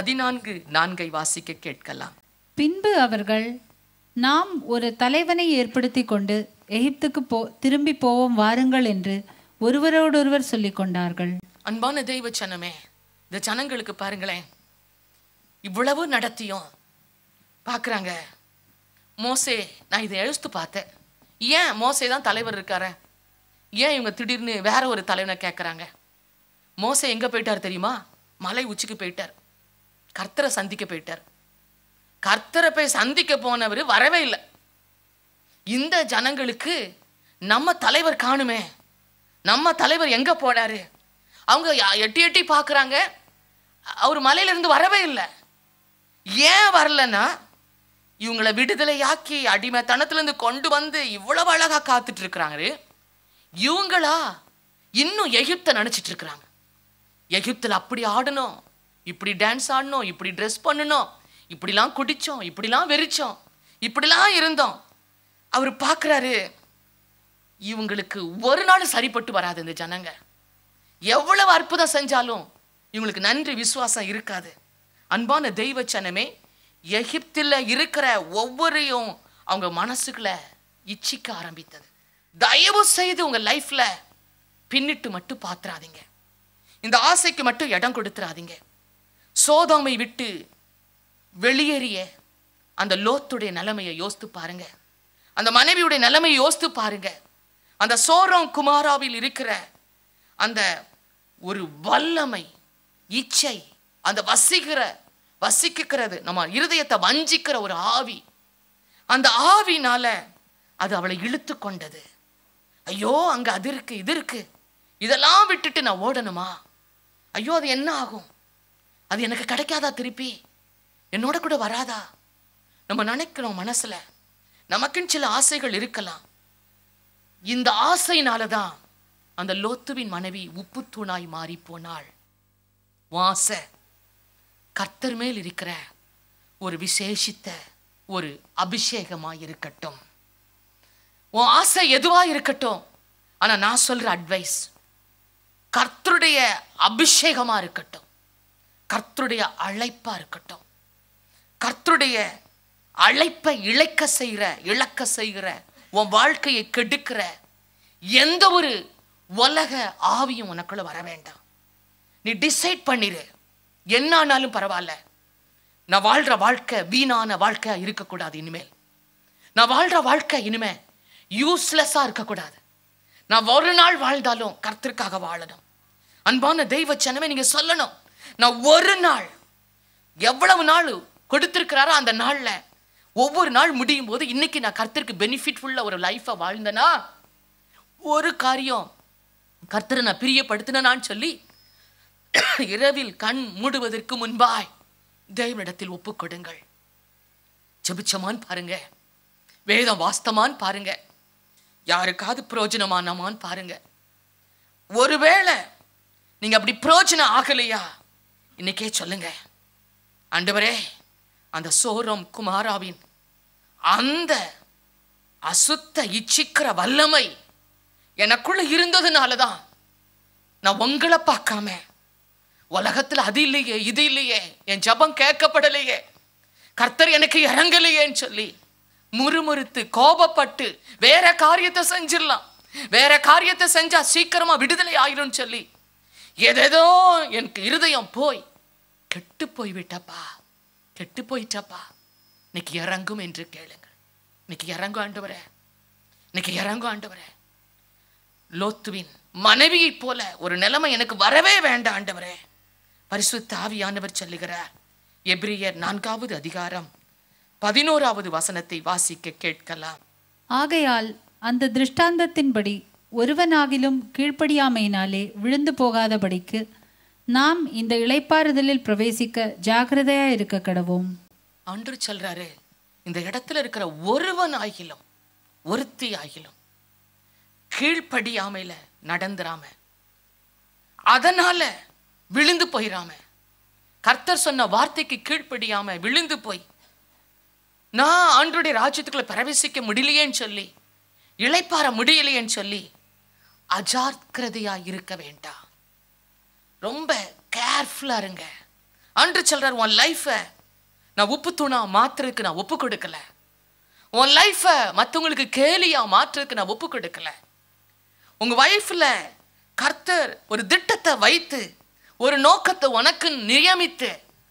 14:4 வாசிக்க கேட்கலாம். பின்பு அவர்கள், நாம் ஒரு தலைவனை ஏற்படுத்தி கொண்டு எகிப்துக்கு திரும்பி போவோம் வாருங்கள் என்று ஒருவரோடொருவர் சொல்லிக் கொண்டார்கள். அன்பான தெய்வ ஜனமே, இந்த ஜனங்களுக்கு பாருங்களேன், இவ்வளவு நடத்தியும் பார்க்குறாங்க. மோசே, நான் இதை எழுத்து பார்த்தேன், ஏன் மோசே தான் தலைவர் இருக்கார, ஏன் இவங்க திடீர்னு வேற ஒரு தலைவனை கேட்குறாங்க? மோசே எங்கே போயிட்டார் தெரியுமா? மலை உச்சிக்கு போயிட்டார், கர்த்தரை சந்திக்க போயிட்டார். கர்த்தரை போய் சந்திக்க போனவர் வரவே இல்லை. இந்த ஜனங்களுக்கு நம்ம தலைவர் காணுமே, நம்ம தலைவர் எங்க போனாரு? அவங்க எட்டி எட்டி பார்க்குறாங்க, அவர் மலையிலிருந்து வரவே இல்லை. ஏன் வரலன்னா, இவங்களை விடுதலையாக்கி அடிமைத்தனத்திலிருந்து கொண்டு வந்து இவ்வளவு அழகா காத்துட்டு இருக்கிறாங்க. இவங்களா இன்னும் எகிப்தை நினைச்சிட்டு இருக்கிறாங்க. எகிப்தில் அப்படி ஆடணும், இப்படி டான்ஸ் ஆடணும், இப்படி ட்ரெஸ் பண்ணணும், இப்படிலாம் குடிச்சோம், இப்படிலாம் வெறிச்சோம், இப்படிலாம் இருந்தோம். அவர் பார்க்குறாரு, இவங்களுக்கு ஒரு நாள் சரிப்பட்டு வராது. இந்த ஜனங்க எவ்வளவு அற்புதம் செஞ்சாலும் இவங்களுக்கு நன்றி விசுவாசம் இருக்காது. அன்பான தெய்வ ஜனமே, எகிப்தில் இருக்கிற ஒவ்வொருத்தையும் அவங்க மனசுக்குள்ள இச்சிக்க ஆரம்பித்தது. தயவு செய்து உங்க லைஃப்ல பின்னிட்டு மட்டும் பாத்துறாதீங்க, இந்த ஆசைக்கு மட்டும் இடம் கொடுத்துறாதீங்க. சோதோமை விட்டு வெளியேறிய அந்த லோத்துடைய நிலைமையை யோசித்து பாருங்க, அந்த மனைவியுடைய நிலைமையை யோசித்து பாருங்க. அந்த சோரம் குமாராவில் இருக்கிற அந்த ஒரு வல்லமை, இச்சை, அந்த வசிக்கிறது நம்ம இருதயத்தை வஞ்சிக்கிற ஒரு ஆவி, அந்த ஆவினால அது அவளை இழுத்து கொண்டது. ஐயோ, அங்க அது இருக்கு, இது இருக்கு, இதெல்லாம் விட்டுட்டு நான் ஓடணுமா? ஐயோ, அது என்ன ஆகும்? அது எனக்கு கிடைக்காதா? திருப்பி என்னோட கூட வராதா? நம்ம நினைக்கிறோம் மனசுல, நமக்குன்னு சில ஆசைகள் இருக்கலாம். இந்த ஆசையினாலதான் அந்த லோத்துவின் மனைவி உப்பு தூணாய் மாறி போனாள். ஆசை கர்த்தர் மேல் இருக்கிற ஒரு விசேஷித்த ஒரு அபிஷேகமாய் இருக்கட்டும். உன் ஆசை எதுவா இருக்கட்டும், ஆனா நான் சொல்ற அட்வைஸ் கர்த்தருடைய அபிஷேகமா இருக்கட்டும், கர்த்தருடைய அழைப்பா இருக்கட்டும். கர்த்தருடைய அழைப்பை இழக்க செய்கிற உன் வாழ்க்கையை கெடுக்கிற எந்த ஒரு உலக ஆவியும் உனக்குள்ள வர வேண்டாம். நீ டிசைட் பண்ணிரு, என்ன ஆனாலும் பரவாயில்ல, நான் வாழ்ற வாழ்க்கை வீணான வாழ்க்கையா இருக்கக்கூடாது. இனிமேல் நான் வாழ்ற வாழ்க்கை இனிமே யூஸ்லெஸ்ஸா இருக்கக்கூடாது. நான் ஒரு நாள் வாழ்ந்தாலும் கர்த்தருக்காக வாழணும். அன்பான தெய்வ ஜனமே, நீங்க சொல்லணும், நான் ஒரு நாள் எவ்வளவு நாள் கொடுத்திருக்கிறாரோ அந்த நாள்ல ஒவ்வொரு நாள் முடியும் போது, இன்னைக்கு நான் கர்த்தருக்கு பெனிஃபிட்ஃபுல்லா ஒரு லைஃபை வாழ்ந்தனா, ஒரு காரியம் கர்த்தரை நான் பிரியப்படுத்தினான்னு சொல்லி இரவில் கண் மூடுவதற்கு முன்பாய் தேவனிடத்தில் ஒப்பு கொடுங்கள். ஜெபிச்சமான் பாருங்க, வேதம் வாஸ்தமான் பாருங்க, யாருக்காவது பிரயோஜனமானமான்னு பாருங்க. ஒருவேளை நீங்க அப்படி பிரயோஜனம் ஆகலையா, இன்னைக்கே சொல்லுங்க, ஆண்டவரே அந்த சோரம் குமாராவின் அந்த அசுத்த இச்சிக்கிற வல்லமை எனக்குள்ள இருந்ததுனாலதான் நான் உங்களை பார்க்காம உலகத்துல அது இல்லையே இது இல்லையே என் ஜபம் கேட்கப்படலையே கர்த்தர் எனக்கு இறங்கலையேன்னு சொல்லி முறுமுறுத்து கோபப்பட்டு வேற காரியத்தை செஞ்சிடலாம், வேற காரியத்தை செஞ்சா சீக்கிரமா விடுதலை ஆயிரும் சொல்லி எதேதோ எனக்கு இருதயம் போய் கெட்டு போய்விட்டப்பா, கெட்டு போயிட்டப்பா. இன்னைக்கு இறங்கும் என்று கேளுங்க. இன்னைக்கு இறங்கும் ஆண்டவரே, இன்னைக்கு இறங்கும் ஆண்டவரே. லோத்துவின் மனைவியை போல ஒரு நிலைமை எனக்கு வரவே வேண்டாம் ஆண்டவரே. பரிசுத்த ஆவியானவர் சொல்லுகிறார். எபிரியர் 4வது அதிகாரம் 11வது வசனத்தை வாசிக்க கேட்கலாம். ஆகையால் அந்த திருஷ்டாந்தத்தின்படி ஒருவனாகிலும் கீழ்ப்படியாமையினாலே விழுந்து போகாதபடிக்கு நாம் இந்த இளைப்பாறுதலில் பிரவேசிக்க ஜாக்கிரதையா இருக்க கடவோம். ஆண்டவர் சொல்றாரு, இந்த இடத்துல இருக்கிற ஒருவன் ஆகிலும் ஒருத்தி ஆகிலும் கீழ்ப்படியாமையில நடந்துராம, அதனால விழுந்து போயிராம, கர்த்தர் சொன்ன வார்த்தைக்கு கீழ்ப்படியாம விழுந்து போய் நான் ஆண்டவருடைய ராஜ்யத்துக்குள்ள பிரவேசிக்க முடியலையேன்னு சொல்லி, இளைப்பாற முடியலையேன்னு சொல்லி அஜாக்கிரதையா இருக்க வேண்டாம். ரொம்ப கேர்ஃபுல்லா இருங்க. ஆண்டவர் சொல்றார், உன் லைஃப நான் உப்பு தூணா மாத்துறதுக்கு நான் ஒப்பு கொடுக்கல, உன் லைஃப மற்றவங்களுக்கு கேலியா மாற்றுறதுக்கு நான் ஒப்பு கொடுக்கல. உங்க வைஃப்ல கர்த்தர் ஒரு திட்டத்தை வைத்து ஒரு நோக்கத்தை உனக்கு நியமித்து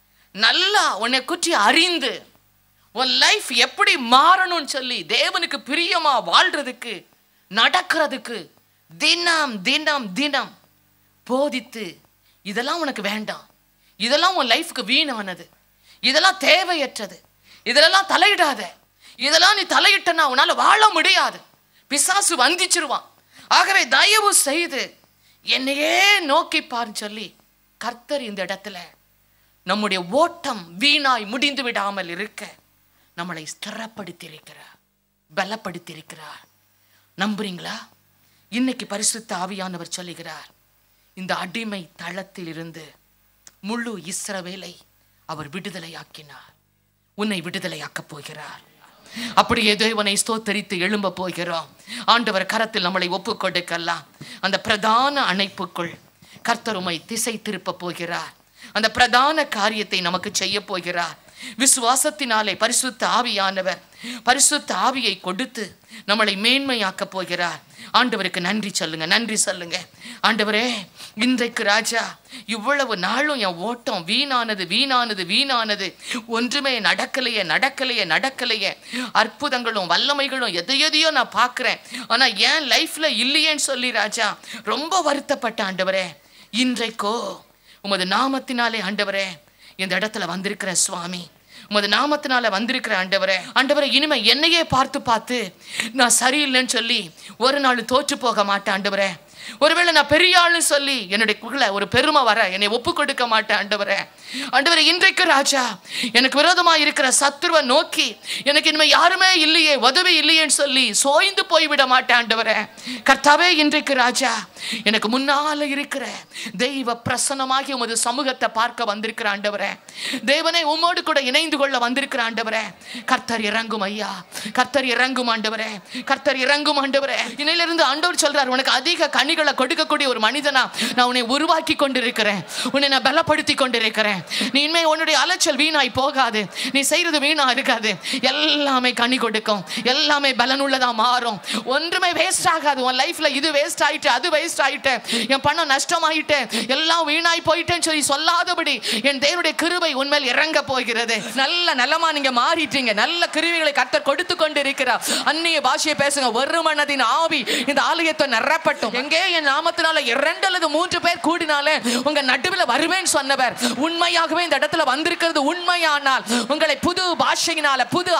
நல்லா உன்னை குற்றி அறிந்து உன் லைஃப் எப்படி மாறணும்னு சொல்லி தேவனுக்கு பிரியமா வாழ்றதுக்கு நடக்கிறதுக்கு தினம் தினம் தினம் போதித்து, இதெல்லாம் உனக்கு வேண்டாம், இதெல்லாம் உன் லைஃப்க்கு வீணானது, இதெல்லாம் தேவையற்றது, இதெல்லாம் தலையிடாத, இதெல்லாம் நீ தலையிட்டனா உன்னால வாழ முடியாது, பிசாசு வந்திச்சிருவான், ஆகவே தயவு செய்து என்னையே நோக்கி பாருன்னு சொல்லி கர்த்தர் இந்த இடத்துல நம்முடைய ஓட்டம் வீணாய் முடிந்து விடாமல் இருக்க நம்மளை ஸ்திரப்படுத்தி இருக்கிறார், பலப்படுத்தி இருக்கிறார். நம்புறீங்களா? இன்னைக்கு பரிசுத்த ஆவியானவர் சொல்லுகிறார், இந்த அடிமை தளத்தில் இருந்து முழு இஸ்ரவேலை அவர் விடுதலையாக்கினார், உன்னை விடுதலையாக்கப் போகிறார். அப்படியே தேவனை ஸ்தோத்தரித்து எழும்ப போகிறோம். ஆண்டவர் கரத்தில் நம்மளை ஒப்பு கொடுக்கலாம். அந்த பிரதான அணைப்புக்குள் கர்த்தர் உம்மை திசை திருப்ப போகிறார். அந்த பிரதான காரியத்தை நமக்கு செய்ய போகிறார். விசுவாசத்தினாலே பரிசுத்த ஆவியானவர் பரிசுத்த ஆவியை கொடுத்து நம்மளை மேன்மையாக்க போகிறார். ஆண்டவருக்கு நன்றி சொல்லுங்க, நன்றி சொல்லுங்க. ஆண்டவரே, இன்றைக்கு ராஜா இவ்வளவு நாளும் என் ஓட்டம் வீணானது வீணானது வீணானது, ஒன்றுமே நடக்கலையே நடக்கலையே நடக்கலையே, அற்புதங்களும் வல்லமைகளும் எதையோ நான் பார்க்கிறேன், ஆனா என் லைஃப்ல இல்லையேன்னு சொல்லி ராஜா ரொம்ப வருத்தப்பட்ட ஆண்டவரே, இன்றைக்கோ உமது நாமத்தினாலே ஆண்டவரே இந்த இடத்துல வந்திருக்கிற சுவாமி, உமது நாமத்தினால வந்திருக்கிற ஆண்டவரே, ஆண்டவரே இனிமே என்னையே பார்த்து பார்த்து நான் சரியில்லைன்னு சொல்லி ஒரு நாள் தோற்று போக மாட்டேன் ஆண்டவரே. ஒருவேளை நான் பெரிய ஆளுன்னு சொல்லி என்னுடைய ஒரு பெருமை வர என்னை ஒப்பு கொடுக்க மாட்டேன் ஆண்டவரே. ஆண்டவரே, இன்றைக்கு ராஜா எனக்கு விரோதமா இருக்கிற சத்துருவை நோக்கி எனக்கு இனிமே யாருமே இல்லையே உதவி இல்லையேன்னு சொல்லி சோய்ந்து போய்விட மாட்டேன் ஆண்டவரே. கர்த்தாவே, இன்றைக்கு ராஜா எனக்கு முன்னால இருக்கிற தெய்வ பிரசன்னமாகி உமது சமூகத்தை பார்க்க வந்திருக்கிற ஆண்டவரே, தேவனே உம்மோடு கூட இணைந்து கொள்ள வந்திருக்கிற ஆண்டவரே, கர்த்தர் இறங்கும் ஐயா, கர்த்தர் இறங்கும் ஆண்டவரே, கர்த்தர் இறங்கும் ஆண்டவரே. இன்னையிலிருந்து ஆண்டவர் சொல்றார், உனக்கு அதிக கனிகளை கொடுக்கக்கூடிய ஒரு மனிதனா நான் உன்னை உருவாக்கி கொண்டிருக்கிறேன், உன்னை நான் பலப்படுத்தி கொண்டிருக்கிறேன். நீ இனிமே உன்னுடைய அலைச்சல் வீணாய் போகாது, நீ செய்யறது வீணா இருக்காது, எல்லாமே கனி கொடுக்கும், எல்லாமே பலனுள்ளதா மாறும், ஒன்றுமே வேஸ்ட் ஆகாது. உன் லைஃப்ல இது வேஸ்ட் ஆயிட்டு அது வேஸ்ட் ஆயிட்டு என் பணம் நஷ்டமாயிட்டு எல்லாம் வீணாய் போயிட்டேன்னு சொல்லி சொல்லாதபடி என் தேவனுடைய கிருபை உன்மேல் இறங்க போகிறது. நல்ல நலமா நீங்க மாறிட்டீங்க, நல்ல கிருபைகளை கர்த்தர் கொடுத்து கொண்டு இருக்கிறார். அந்நிய பாஷையை பேசுங்க, ஒரு மனதின் ஆவி இந்த ஆலயத்தை நிரப்பட்டும். எங்கே என் நாமத்தினால 2 அல்லது 3 பேர் கூடினாலே உங்க நடுவில் வருவேன்னு சொன்னவர் உண்மையாகவே இந்த இடத்துல வந்திருக்கிறது உண்மையானால் உங்களை புது பாஷையினால, புது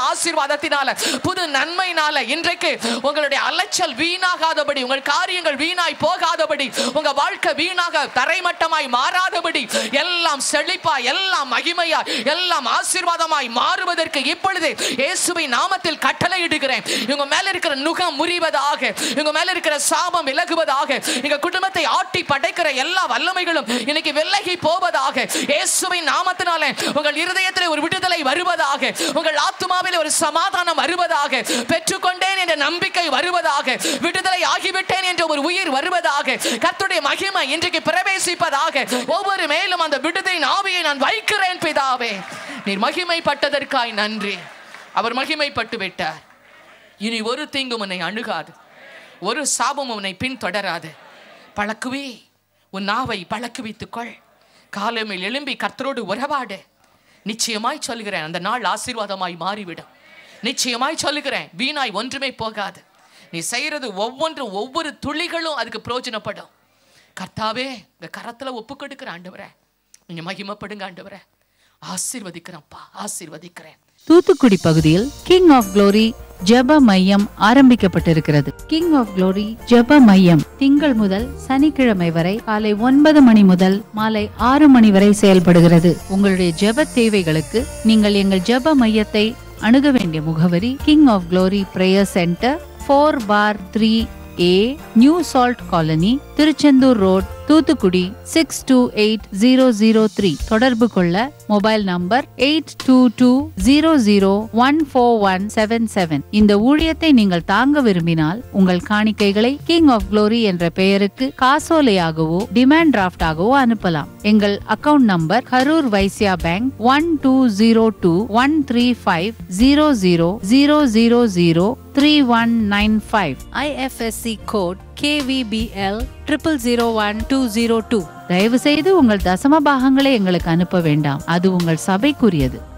ஆசீர்வாதத்தினால, புது நன்மையினால இன்றைக்கு உங்களுடைய அலைச்சல் வீணாகாதபடி, உங்கள் காரியங்கள் வீணாய் போக போகாதபடி, உங்க வாழ்க்கை வீணாக தரைமட்டமாய் மாறாதபடி, எல்லாம் செழிப்பாய், எல்லாம் மகிமையாய், எல்லாம் ஆசீர்வாதமாய் மாறுவதற்கு இப்பொழுது இயேசுவின் நாமத்தில் கட்டளையிடுகிறேன். இவங்க மேல இருக்கிற நுகம் முறிவதாக, இவங்க மேல இருக்கிற சாபம் விலகுவதாக, எங்க குடும்பத்தை ஆட்டி படைக்கிற எல்லா வல்லமைகளும் இன்னைக்கு விலகி போவதாக. இயேசுவின் நாமத்தினாலே உங்கள் இருதயத்தில் ஒரு விடுதலை வருவதாக, உங்கள் ஆத்துமாவில் ஒரு சமாதானம் வருவதாக, பெற்றுக்கொண்டேன் என்ற நம்பிக்கை வருவதாக, விடுதலை ஆகிவிட்டேன் என்ற ஒரு உயிர் வருவதாக, கர்த்தருடைய மகிமை இன்றைக்கு பிரவேசிப்பதாக. ஒவ்வொரு மேலும் அந்த விடுதலை ஆவியை நான் வைக்கிறேன் பிதாவே. நீர் மகிமைப்பட்டதற்காய் நன்றி. அவர் மகிமைப்பட்டு விட்டார். இனி ஒரு தீங்கும் உன்னை அணுகாது, ஒரு சாபமும் உன்னை பின்தொடராது. பழக்குவி, உன் நாவை பழக்குவித்துக்கொள். காலமில் எழும்பி கர்த்தரோடு உறவாடு. நிச்சயமாய் சொல்கிறேன், அந்த நாள் ஆசீர்வாதமாய் மாறிவிடும். நிச்சயமாய் சொல்லுகிறேன், வீணாய் ஒன்றுமே போகாது. நீ செய்யறது ஒவ்வொன்றும், ஒவ்வொரு துளிகளும் அதுக்கு பிரயோஜனப்படும். கர்த்தாவே, இந்த கரத்துல ஒப்பு கொடுக்கிற ஆண்டவரே, நீங்க மகிமைப்படுங்க ஆண்டவரே. ஆசீர்வதிக்கிறேன்ப்பா, ஆசீர்வதிக்கிறேன். தூத்துக்குடி பகுதியில் கிங் ஆஃப் க்ளோரி ஜெப மையம் ஆரம்பிக்கப்பட்டிருக்கிறது. கிங் ஆஃப் க்ளோரி ஜெப மையம் திங்கள் முதல் சனிக்கிழமை வரை காலை 9 மணி முதல் மாலை 6 மணி வரை செயல்படுகிறது. உங்களுடைய ஜெப தேவைகளுக்கு நீங்கள் எங்கள் ஜெப மையத்தை அணுக வேண்டிய முகவரி King of Glory Prayer Centre, 4/3A, New Salt Colony, Tiruchendur Road, Thoothukudi 628003. தொடர்பு கொள்ள மொபைல் நம்பர் 8220014177. இந்த ஊழியத்தை நீங்கள் தாங்க விரும்பினால் உங்கள் காணிக்கைகளை கிங் ஆஃப் க்ளோரி என்ற பெயருக்கு காசோலையாகவோ டிமாண்ட் டிராஃப்டாகவோ அனுப்பலாம். எங்கள் account number Karur Vysya bank 1202135000003195. IFSC code KVBL 0001-202. தயவு செய்து உங்கள் தசம பாகங்களை எங்களுக்கு அனுப்ப வேண்டாம், அது உங்கள் சபைக்குரியது.